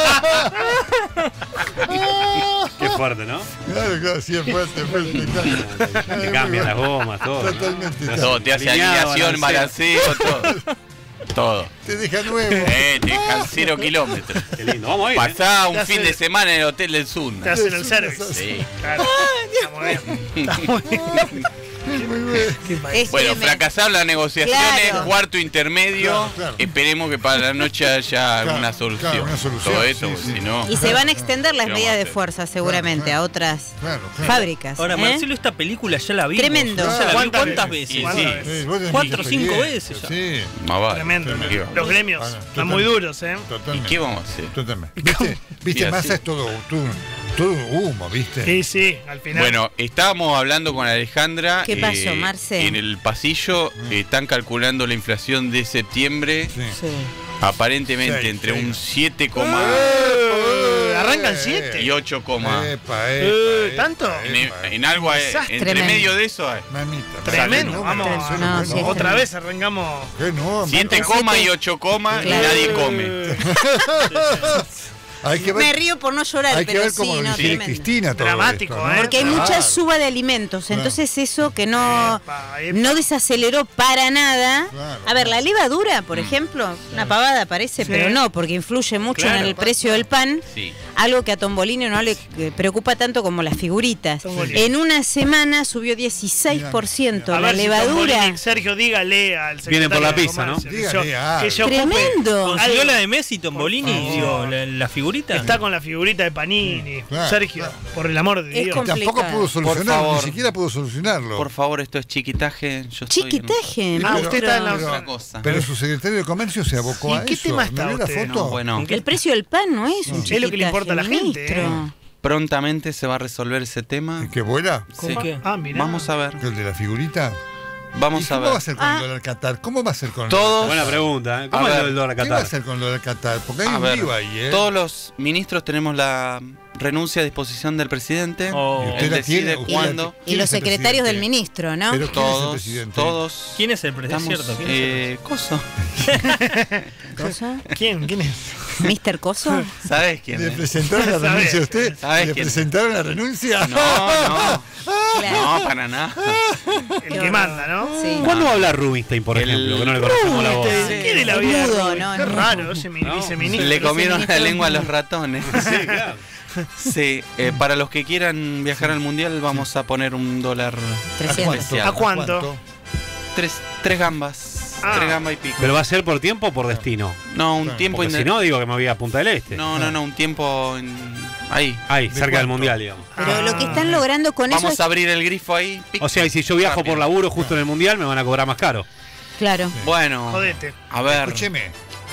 S4: Qué fuerte, ¿no?
S2: Claro, claro, sí, es fuerte, fuerte. claro.
S4: Te cambian las gomas, todo. ¿no?
S2: Totalmente.
S4: Te
S8: Todo, te hace
S4: alineado,
S8: alineación,
S4: balanceo.
S8: balanceo, todo. Todo.
S2: Te deja nuevo.
S8: Eh, te dejan cero kilómetros.
S4: Qué lindo. Vamos a ir. ¿eh?
S8: Pasá un
S3: Te
S8: fin
S3: hace-
S8: de semana en el hotel del
S3: Te
S8: Zudna.
S3: hacen el service.
S8: Sí.
S3: Claro. Está muy bien. Está muy bien.
S2: Muy bien.
S3: Qué país.
S6: Es
S8: Bueno,
S6: tremendo.
S8: fracasaron las negociaciones,
S6: Claro.
S8: cuarto intermedio.
S2: Claro, claro.
S8: Esperemos que para la noche haya alguna solución.
S2: claro, una solución,
S8: Todo eso,
S2: sí,
S8: porque
S2: sí.
S8: si no.
S6: Y se van a extender las
S8: ¿Qué
S6: medidas
S8: vamos a
S6: de
S8: hacer?
S6: fuerza seguramente
S2: Claro,
S6: a otras
S2: Claro, claro.
S6: fábricas.
S7: Ahora,
S6: ¿eh?
S7: Marcelo, esta película ya la vi.
S6: Tremendo.
S7: Ya la vi
S3: ¿Cuántas
S7: cuántas
S3: veces?
S7: veces.
S8: Sí,
S3: ¿Cuántas
S8: sí.
S3: veces?
S2: Sí, vos tenés
S7: Cuatro
S2: mucha
S7: o cinco
S2: experiencia,
S7: veces ya.
S2: Sí,
S8: Más vale.
S3: Tremendo.
S8: ¿Qué va?
S3: Los gremios
S2: Bueno,
S3: están muy duros, ¿eh?
S8: ¿Y
S2: totalmente.
S8: qué vamos a hacer?
S2: Totalmente. ¿Viste? ¿Viste?
S8: Y así.
S2: Massa es todo, todo, todo humo, ¿viste?
S3: Sí, sí, al final.
S8: Bueno, estábamos hablando con Alejandra.
S6: ¿Qué pasó, Marce?
S8: En el pasillo eh, están calculando la inflación de septiembre.
S2: Sí.
S6: Sí.
S8: Aparentemente
S2: Sí,
S8: entre
S2: sí.
S8: un siete
S3: Eh, arrancan siete.
S8: y ocho,
S2: Epa, epa,
S3: Eh,
S2: epa,
S3: ¿tanto?
S8: en,
S2: epa,
S8: en algo hay-
S3: Desastre.
S8: entre
S6: Tremendo.
S8: medio de eso hay.
S2: Mamita.
S3: Tremendo.
S2: no,
S3: Vamos.
S2: no,
S6: No,
S2: no,
S6: sí,
S2: no,
S3: Otra
S6: tremendo.
S3: vez arrancamos.
S2: ¿Qué no?
S8: Siete
S6: El
S8: coma
S6: siete-
S8: y ocho coma
S6: Claro.
S8: y nadie come.
S3: Eh,
S2: Hay que
S6: Me
S2: ver,
S6: río por no llorar,
S2: hay que
S6: pero
S2: ver cómo
S6: sí,
S2: lo
S6: no,
S2: digiere
S6: tremendo.
S2: Cristina todo
S3: Dramático,
S2: esto, ¿no?
S3: ¿eh?
S6: Porque hay
S2: Claro.
S6: mucha suba de alimentos, entonces eso que no,
S3: Epa, epa.
S6: no desaceleró para nada.
S2: Claro,
S6: A ver,
S2: claro.
S6: la levadura, por ejemplo, una pavada parece,
S3: Sí.
S6: pero no, porque influye mucho
S8: Claro.
S6: en el precio del pan.
S8: Sí.
S6: Algo que a Tombolini no le eh, preocupa tanto como las figuritas.
S3: Tombolini.
S6: En una semana subió dieciséis por ciento
S3: A
S6: la
S3: ver si
S6: levadura.
S3: Tombolini, Sergio, dígale al secretario
S4: Vienen por la
S3: de
S4: pizza, ¿no?
S3: Comercio que
S2: Dígale
S3: se-
S2: algo.
S3: que se ocupe.
S6: Tremendo.
S7: ¿Consiguió
S3: Algo-
S7: la de Messi, Tombolini?
S3: Por
S7: Digo,
S3: favor.
S7: la, la figurita.
S3: Está con la figurita de Panini.
S2: Claro,
S3: Sergio,
S2: claro.
S3: por el amor de
S6: Es
S3: Dios.
S6: complicado.
S2: Tampoco pudo solucionarlo,
S8: favor.
S2: ni siquiera pudo solucionarlo.
S8: Por favor, esto es chiquitaje. Yo estoy en-
S6: Chiquitaje.
S3: Ah,
S6: maestro.
S3: usted está en la-
S2: pero,
S8: otra cosa.
S2: pero su secretario de Comercio se abocó
S3: ¿Y
S2: a
S3: qué
S2: eso.
S3: tema
S2: ¿No
S3: está
S2: vio la
S3: usted?
S2: foto?
S8: No, bueno,
S6: El precio del pan no es un
S3: Es lo que le importa a la
S6: chiquitaje,
S3: gente,
S6: ministro.
S3: ¿eh?
S8: prontamente se va a resolver ese tema.
S2: ¿Qué vuela?
S8: Sí.
S7: ¿Qué?
S3: Ah, mirá.
S8: Vamos a ver.
S2: ¿El de la figurita? ¿Y
S8: Vamos a
S2: cómo
S8: ver.
S2: va a ser con
S6: Ah.
S2: el dólar Qatar? ¿Cómo va a ser con el
S8: Todos-
S2: dólar
S4: Buena
S2: Qatar?
S4: pregunta, ¿eh? ¿Cómo
S8: A
S4: es
S8: ver,
S4: el dólar
S2: ¿Qué va a
S4: Qatar?
S2: hacer con el dólar Qatar? Porque hay
S8: A
S2: un
S8: ver,
S2: lío ahí, ¿eh?
S8: todos los ministros tenemos la renuncia a disposición del presidente.
S7: Oh.
S2: ¿Y usted
S8: Él
S2: la
S8: decide
S2: tiene? ¿Usted la
S8: cuándo.
S2: tiene?
S6: Y
S2: ¿Quién
S6: los
S2: es el
S6: secretarios del
S2: presidente?
S6: ministro, ¿no?
S2: Pero ¿quién es el
S8: Todos,
S2: presidente?
S8: todos.
S7: ¿Quién es el presidente?
S8: Estamos,
S7: ¿Cierto? ¿Quién es el
S8: eh, Coso.
S6: ¿Coso?
S3: ¿Quién? ¿Quién es?
S6: ¿Mister Coso?
S8: ¿Sabes quién
S2: ¿Le
S8: es?
S2: presentaron la
S3: ¿Sabe?
S2: renuncia a usted?
S8: ¿Sabe
S2: ¿Le
S8: quién?
S2: presentaron la renuncia?
S8: No, no.
S6: Claro.
S8: No, para nada.
S3: El que manda, ¿no?
S6: Sí.
S4: ¿Cuándo va a hablar Rubinstein, por
S8: El-
S4: ejemplo? Que no le conocemos la voz.
S3: Este, ¿Qué de la vida?
S6: Mudo,
S3: Rubén?
S6: no,
S3: Qué
S6: no.
S3: raro ese mi-
S4: No.
S3: viceministro.
S8: Le comieron la
S6: ministro-
S8: lengua a los ratones.
S4: Sí, claro.
S8: Sí, eh, para los que quieran viajar al mundial vamos a poner un dólar
S6: trescientos.
S8: especial.
S3: ¿A cuánto?
S8: Tres, tres gambas.
S3: Ah.
S8: Tres gambas y pico.
S4: ¿Pero va a ser por tiempo o por destino?
S8: No, un
S2: Claro,
S8: tiempo
S4: Porque si
S8: inde-
S4: no, digo que me voy a Punta del Este.
S8: No, no, no, un tiempo en- ahí.
S4: Ahí,
S2: ¿De
S4: cerca del
S2: cuánto?
S4: Mundial, digamos.
S6: Pero lo que están logrando con eso
S8: Vamos
S6: es...
S8: a abrir el grifo ahí. pic.
S4: O sea, y si yo viajo
S8: Rápido.
S4: por laburo justo en el Mundial, me van a cobrar más caro.
S6: Claro.
S8: Bueno,
S3: Jodete.
S8: a ver.
S2: Escúcheme.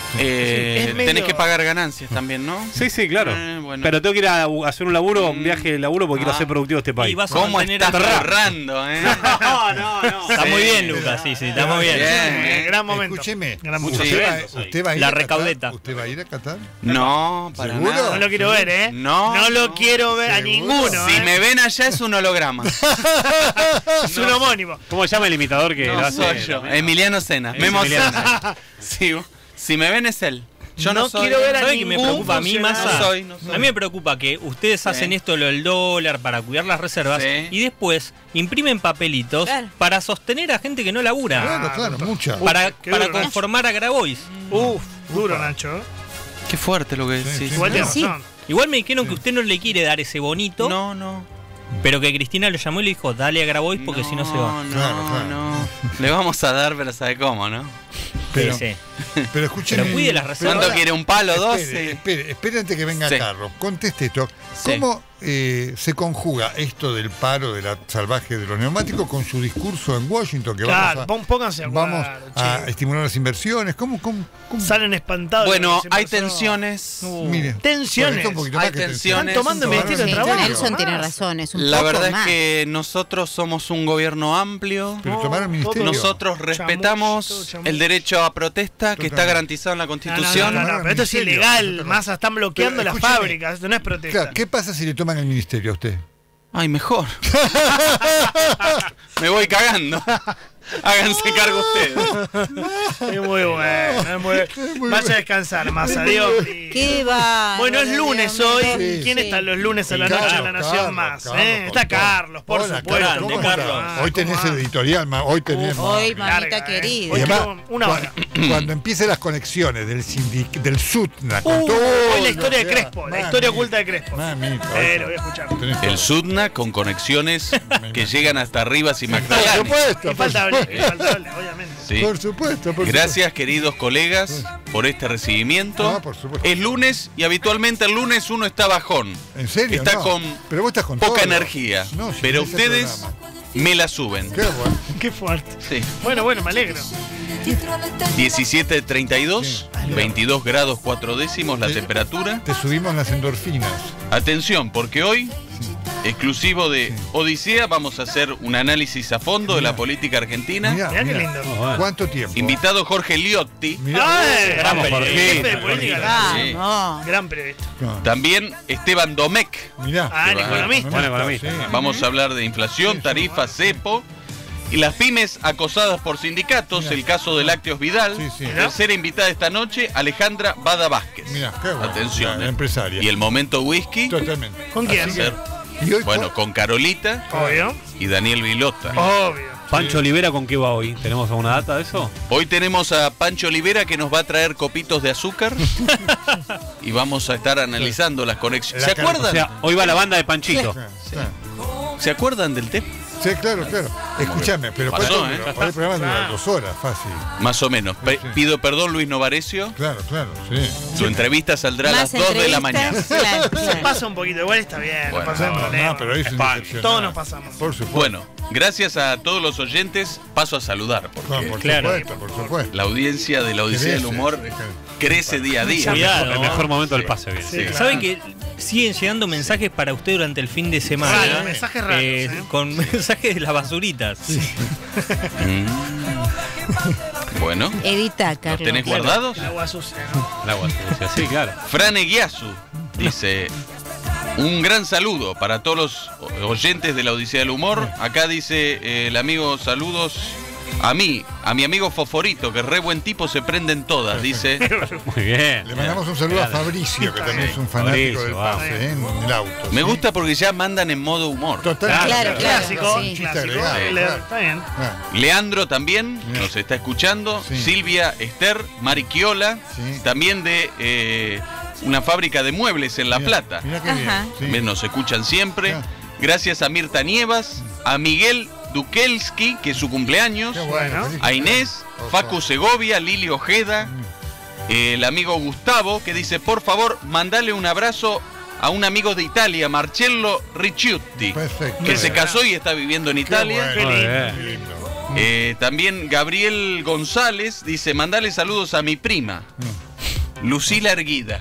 S8: Eh,
S3: Sí, es medio-
S8: Tenés que pagar ganancias también, ¿no?
S4: Sí, sí, claro.
S8: Eh, bueno.
S4: Pero tengo que ir a bu- hacer un laburo, un viaje de laburo porque quiero
S8: Ah.
S4: ser productivo de este país.
S7: Y vas a
S8: ¿Cómo
S7: mantener
S8: estás
S7: el-
S8: ahorrando, eh?
S4: No, no, no.
S7: Está
S8: Sí.
S7: muy bien, Lucas, sí, sí, está muy bien.
S8: Bien.
S3: Eh, gran momento.
S2: Escúcheme,
S3: Gran
S2: ¿usted,
S3: momento.
S2: va, usted va a ir
S7: La
S2: a Qatar?
S7: recaudeta.
S2: ¿Usted va a ir a Qatar?
S8: No, para
S2: ¿Seguro?
S8: nada.
S3: No lo quiero ver, ¿eh?
S8: No,
S3: No lo
S8: no.
S3: quiero ver a
S2: ¿Seguro?
S3: ninguno.
S8: Si
S3: ¿eh?
S8: me ven allá es un holograma.
S3: Es un homónimo.
S4: ¿Cómo se llama el imitador que lo
S8: No
S4: hace?
S8: soy yo. Emiliano Sena.
S4: Es
S8: Me
S4: Emiliano
S8: emociona. Sí, si me ven es él. Yo no,
S3: No
S8: soy.
S3: quiero ver a
S7: ¿Sabe qué me
S3: ningún
S7: preocupa a mí,
S3: funcionario.
S7: Massa?
S8: No soy, no soy.
S7: A mí me preocupa que ustedes
S8: Sí.
S7: hacen esto lo del dólar para cuidar las reservas
S8: Sí.
S7: y después imprimen papelitos
S6: Claro.
S7: para sostener a gente que no labura.
S2: Claro, claro, mucha.
S7: Para,
S3: qué
S7: para
S3: duro,
S7: conformar a Grabois.
S3: Uf, duro, Nacho.
S8: Qué fuerte lo que decís.
S2: sí.
S3: Igual tienes
S6: Sí.
S3: razón.
S7: Igual me dijeron que usted no le quiere dar ese bonito,
S8: No, no.
S7: pero que Cristina lo llamó y le dijo, dale a Grabois porque si no se va.
S8: No,
S2: Claro, claro.
S8: no. Le vamos a dar, pero sabe cómo, ¿no?
S2: Pero,
S7: Sí, sí.
S2: pero escúcheme.
S7: Pero cuide las reservas.
S8: ¿Cuánto quiere? ¿Un palo?
S2: Espere,
S8: ¿Doce?
S2: espere, espere antes que venga
S8: Sí.
S2: Carlos. Conteste esto.
S8: Sí.
S2: ¿Cómo eh, se conjuga esto del paro de la salvaje de los neumáticos con su discurso en Washington? Que
S3: Claro,
S2: vamos
S3: pon- pónganse
S2: a,
S3: a
S2: vamos
S3: acuerdo,
S2: a
S3: che.
S2: estimular las inversiones. ¿Cómo? cómo, cómo?
S3: Salen espantados. de
S8: Bueno,
S3: lo que se
S8: hay
S3: pasó.
S8: tensiones.
S3: Uh,
S2: Mire,
S3: tensiones.
S2: correcto un poquito
S8: Hay
S2: más que
S8: tensiones.
S3: Están tomando el Ministerio de
S6: Sí,
S3: Trabajo.
S6: Nelson tiene
S3: más.
S6: razón, es un
S8: La
S6: poco
S8: verdad
S6: más.
S8: es que nosotros somos un gobierno amplio.
S2: Pero tomar el ministerio.
S8: Nosotros
S3: Chamuch,
S8: respetamos
S3: todo chamuch.
S8: el derecho a protesta que está
S2: Totalmente.
S8: garantizado en la
S3: No, no,
S8: Constitución.
S3: no, no, no, pero esto es
S2: Ministerio,
S3: ilegal.
S2: totalmente.
S3: Más están bloqueando
S2: Pero,
S3: las
S2: escúcheme.
S3: fábricas. Esto no es protesta.
S2: Claro, ¿qué pasa si le toman el ministerio a usted?
S8: Ay, mejor. Me voy cagando. Háganse cargo ustedes.
S3: Es muy bueno. Es muy... Vaya a descansar más. Adiós.
S6: ¿Qué va?
S3: Bueno, es lunes hoy.
S2: Sí,
S3: ¿Quién
S6: sí.
S3: está los lunes a la
S2: Carlos,
S3: noche en La Nación
S2: Carlos,
S3: más?
S2: Carlos,
S3: eh? Está
S2: con todo.
S3: Carlos, por
S2: Hola,
S3: supuesto.
S2: Carlos,
S7: Grande,
S2: ¿cómo
S7: Carlos.
S2: está? Hoy tenés
S3: Ah,
S2: el editorial, ma- hoy tenemos.
S6: Hoy,
S3: larga,
S6: mamita
S3: eh.
S6: querida.
S2: Y
S3: Hoy
S2: además,
S3: quiero una
S2: cua-
S3: hora.
S2: cuando empiecen las conexiones del sindic del SUTNA con
S3: Uh,
S2: todo
S3: hoy la historia de
S2: lo que-
S3: Crespo, la
S2: Mamita,
S3: historia oculta de Crespo.
S2: mamita,
S3: Eh, lo voy a escuchar.
S2: tenés todo.
S8: El Sudna con conexiones que llegan hasta Rivas y
S2: Por
S8: Magdalena.
S2: supuesto,
S3: Y
S2: por
S3: faltable,
S2: supuesto.
S3: y faltable, obviamente.
S8: Sí.
S2: Por supuesto, por
S8: Gracias, queridos colegas, por este recibimiento.
S2: No, por supuesto.
S8: Es lunes y habitualmente el lunes uno está bajón.
S2: ¿En serio?
S8: Está
S2: No.
S8: con
S2: Pero vos estás con
S8: poca
S2: todo.
S8: energía.
S2: No, si
S8: pero
S2: ese
S8: ustedes
S2: programa.
S8: me la suben.
S2: Qué bueno.
S3: Qué fuerte.
S8: Sí.
S3: Bueno, bueno, me alegro.
S8: diecisiete treinta y dos, veintidós grados cuatro décimos la
S2: Sí.
S8: temperatura.
S2: Te subimos las endorfinas.
S8: Atención, porque hoy, exclusivo de Odisea, vamos a hacer un análisis a fondo de la política argentina.
S2: Mirá,
S3: Mirá qué
S2: mirá.
S3: lindo.
S4: bueno.
S2: ¿Cuánto tiempo?
S8: Invitado Jorge Liotti.
S2: Mirá.
S3: ¡Ay!
S7: Vamos,
S3: el
S7: Jorge.
S3: jefe de política.
S8: Sí.
S6: Vamos.
S3: Gran periodista.
S2: No,
S8: También Esteban Domecq.
S2: mirá.
S3: Ah, el
S8: va.
S3: economista.
S4: Bueno, economista.
S2: Sí.
S8: Vamos a hablar de inflación, tarifas, cepo y las pymes acosadas por sindicatos,
S2: Mirá.
S8: el caso de Lácteos Vidal.
S2: Sí, sí.
S8: Tercera invitada esta noche, Alejandra Bada Vázquez.
S2: Mirá, qué bueno.
S8: Atención.
S2: La, la
S8: eh.
S2: empresaria.
S8: Y el momento whisky,
S2: Totalmente.
S3: ¿Con quién?
S2: Así que-
S8: Ser-
S2: Y hoy
S8: bueno, con Carolita
S3: Obvio.
S8: y Daniel Vilota.
S3: Obvio.
S4: Pancho Olivera, ¿con qué va hoy? ¿Tenemos alguna data de eso?
S8: Hoy tenemos a Pancho Olivera que nos va a traer copitos de azúcar y vamos a estar analizando las conexiones.
S2: La
S8: ¿Se
S2: cara-
S8: acuerdan?
S4: O sea, hoy va la banda de Panchito.
S2: Sí, sí.
S8: ¿Se acuerdan del tema?
S2: Sí, claro, claro. Escúchame, pero
S8: Pasó,
S2: ¿cuánto
S8: ¿eh?
S2: duró? Hoy el programa dura dos horas, fácil.
S8: Más o menos. Pe-
S2: Sí.
S8: Pido perdón, Luis Novarecio.
S2: Claro, claro, sí.
S8: Su entrevista saldrá a las
S6: Más
S8: dos de la mañana.
S6: entrevistas, claro,
S3: Se
S6: claro.
S3: pasa un poquito, igual está bien.
S8: Bueno,
S3: no pasa
S2: No,
S3: problema.
S2: no, pero ahí es un decepcionante.
S3: Todos nos pasamos.
S2: Por supuesto.
S8: Bueno, gracias a todos los oyentes. Paso a saludar, porque
S2: No, por
S7: Claro.
S2: supuesto, por supuesto.
S8: la audiencia de la Odisea del
S2: Crece,
S8: Humor
S2: crece.
S8: crece día a día.
S7: Cuidado.
S4: El mejor momento del pase, bien.
S3: Sí.
S7: ¿Saben que siguen llegando mensajes para usted durante el fin de semana?
S3: Raros, mensajes raros, ¿eh?
S7: Con mensajes de las basuritas.
S8: Mm. Bueno,
S6: Edita,
S8: ¿los
S6: Carlos.
S8: tenés guardados?
S3: El agua sucia, ¿no?
S4: El agua sucia, sí, claro.
S8: Fran Eguiazu dice: un gran saludo para todos los oyentes de la Odisea del Humor. Acá dice eh, el amigo, saludos a mí, a mi amigo Foforito, que re buen tipo, se prenden todas, dice.
S4: Muy bien.
S2: Le mandamos un saludo a Fabricio, que también es un fanático
S4: Fabricio,
S2: del
S4: vamos.
S2: pase, ¿eh? en el auto.
S8: Me
S2: ¿sí?
S8: gusta porque ya mandan en modo humor.
S2: Total.
S6: Claro, claro,
S3: Clásico,
S6: sí.
S3: clásico.
S2: agregado,
S3: Le-
S2: claro.
S3: Está bien.
S2: Ah,
S8: Leandro también
S2: Bien.
S8: nos está escuchando.
S2: Sí.
S8: Silvia Esther, Mariquiola,
S2: Sí.
S8: también de eh, una fábrica de muebles en La
S2: mirá,
S8: Plata.
S2: Mirá qué
S6: Ajá.
S2: bien. sí.
S8: También nos escuchan siempre.
S2: Ya.
S8: Gracias a Mirta Nievas, a Miguel Dukelski, que es su cumpleaños,
S2: Qué bueno. feliz
S8: a Inés,
S2: Ojalá.
S8: Facu Segovia, Lili Ojeda,
S2: Mm.
S8: el amigo Gustavo, que dice, por favor, mandale un abrazo a un amigo de Italia, Marcello Ricciuti,
S2: Perfecto.
S8: que se
S3: Bien.
S8: casó y está viviendo en
S2: Qué
S8: Italia.
S2: bueno,
S4: Muy
S2: qué
S4: bien.
S2: lindo.
S8: Eh, también Gabriel González dice, mandale saludos a mi prima.
S2: Mm.
S8: Lucila Erguida.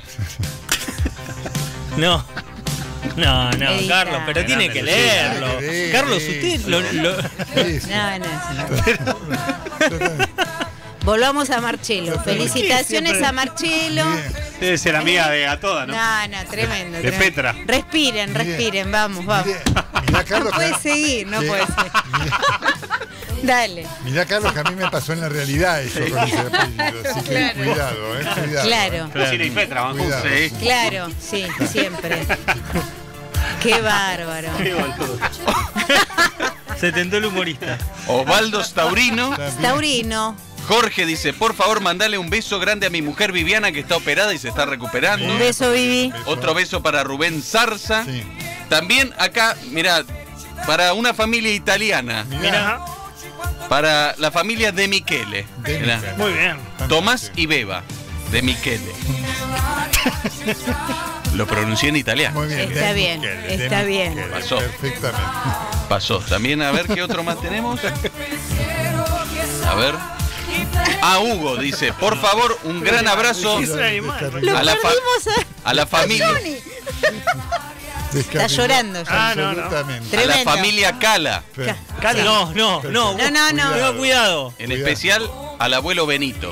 S7: No. No, no,
S6: Edita.
S7: Carlos, pero tiene que leerlo.
S2: Sí,
S7: Carlos,
S2: sí,
S7: usted
S2: sí.
S7: lo, lo-
S2: Sí, sí.
S6: No, no, no. Volvamos a Marcelo. Felicitaciones
S3: siempre?
S6: a Marcelo.
S2: Bien.
S4: Debe ser amiga de a toda, ¿no?
S6: No, no, tremendo.
S4: De
S6: tremendo.
S4: Petra.
S6: Respiren, respiren, vamos, vamos.
S2: Mirá, mirá, Carlos,
S6: No puede
S2: que-
S6: seguir, no
S2: Sí.
S6: puede seguir. Dale.
S2: Mirá, Carlos, que a mí me pasó en la realidad eso con ese apellido. Así que
S6: Claro.
S2: cuidado, ¿eh? Cuidado.
S6: Claro,
S4: Lucila y Petra van
S2: Cuidado.
S4: juntos.
S8: Sí.
S6: claro, sí, siempre. Qué bárbaro.
S4: Qué boludo.
S7: se tentó el humorista.
S8: Osvaldo Staurino.
S6: Taurino.
S8: Jorge dice, por favor, mandale un beso grande a mi mujer Viviana que está operada y se está recuperando.
S6: Un beso, Vivi.
S8: Otro beso para Rubén Zarza.
S2: Sí.
S8: También acá, mira, para una familia italiana.
S3: Mira,
S8: Para la familia De Michele.
S2: De
S8: Mirá.
S2: Michele.
S3: muy bien.
S8: Tomás y Beba. De Michele. Lo pronuncié en italiano.
S2: Muy bien.
S6: Está
S2: de
S6: bien,
S2: Michele,
S6: está
S2: de
S6: bien.
S2: Michele,
S8: Pasó.
S2: Perfectamente.
S8: Pasó. También a ver qué otro más tenemos. A ver. Ah, Hugo dice, por favor, un gran abrazo
S3: Es un animal.
S6: Lo
S8: a la, fa-
S6: perdimos
S8: a la familia.
S2: Está
S6: llorando ya.
S3: Ah, no, no.
S2: Absolutamente.
S8: A la
S6: Tremendo.
S8: familia Cala.
S2: Pero-
S3: Cala.
S7: No, no, no.
S6: No, no, no.
S7: Tenga cuidado.
S8: En
S2: Cuidado.
S8: especial al abuelo Benito.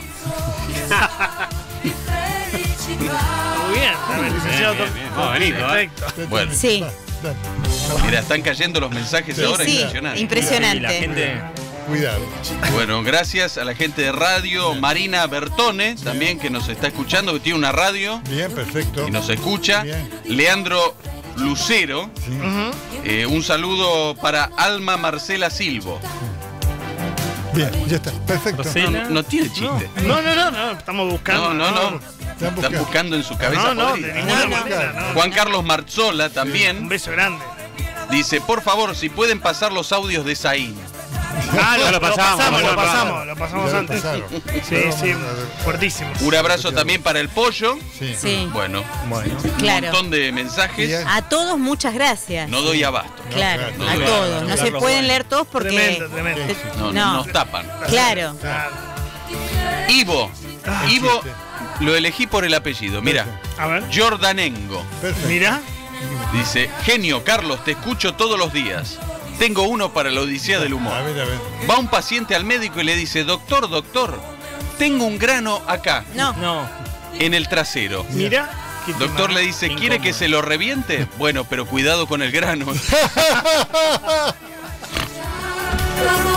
S3: Muy bien. También, licenciado.
S4: bien, bien. No, Benito, ¿eh?
S3: Perfecto.
S8: Bueno,
S6: Sí,
S8: mira, están cayendo los mensajes
S6: sí,
S8: ahora,
S6: sí,
S8: impresionante.
S7: Y la
S6: impresionante.
S7: gente.
S2: Cuidado.
S8: Bueno, gracias a la gente de radio, Marina Bertone, también que nos está escuchando, que tiene una radio
S2: Bien, perfecto.
S8: y nos escucha.
S2: Bien.
S8: Leandro Lucero,
S2: Sí.
S8: eh, un saludo para Alma Marcela Silvo.
S2: Bien, ya está. Perfecto.
S7: José.
S8: No, no- no tiene chiste.
S3: No, no, no, no. Estamos buscando.
S8: No, no, no.
S2: Están
S8: Están
S2: buscando.
S8: buscando en su cabeza
S3: No, no,
S8: podrida.
S3: de ninguna
S6: No, no.
S3: manera. No.
S8: Juan Carlos Marzola
S3: Un
S8: también
S3: beso grande.
S8: dice, por favor, si pueden pasar los audios de Saín.
S3: Ah,
S4: lo
S3: lo,
S4: pasamos,
S3: pasamos,
S4: lo
S3: lo
S4: pasamos.
S3: pasamos, lo pasamos
S2: Ya lo
S3: antes.
S2: pasaron.
S3: Sí,
S2: Pero
S3: sí,
S2: vamos a ver.
S3: fuertísimo.
S8: Un abrazo también para el pollo.
S2: Sí.
S6: Sí,
S8: Bueno,
S7: Bueno.
S8: un
S6: claro.
S8: montón de mensajes.
S2: Bien.
S6: A todos muchas gracias.
S8: No doy abasto.
S6: Claro,
S2: No,
S6: a
S8: claro.
S6: todos. No se
S7: Carlos,
S6: pueden
S7: bueno.
S6: leer todos porque...
S3: Tremendo, tremendo.
S8: No,
S6: No.
S8: nos tapan.
S6: Claro.
S3: Claro.
S8: Ivo.
S2: Ah,
S8: Ivo
S2: chiste.
S8: lo elegí por el apellido. Mira,
S3: A ver.
S8: Jordanengo.
S2: Perfecto.
S3: Mira.
S8: Dice, genio, Carlos, te escucho todos los días. Tengo uno para la Odisea del
S2: A
S8: Humor.
S2: ver, a ver.
S8: Va un paciente al médico y le dice, doctor, doctor, tengo un grano acá,
S6: No,
S7: No.
S8: en el trasero.
S3: Mira. Qué
S8: Doctor
S3: tema.
S8: le dice,
S7: Incómodo.
S8: ¿quiere que se lo reviente? Bueno, pero cuidado con el grano.
S1: La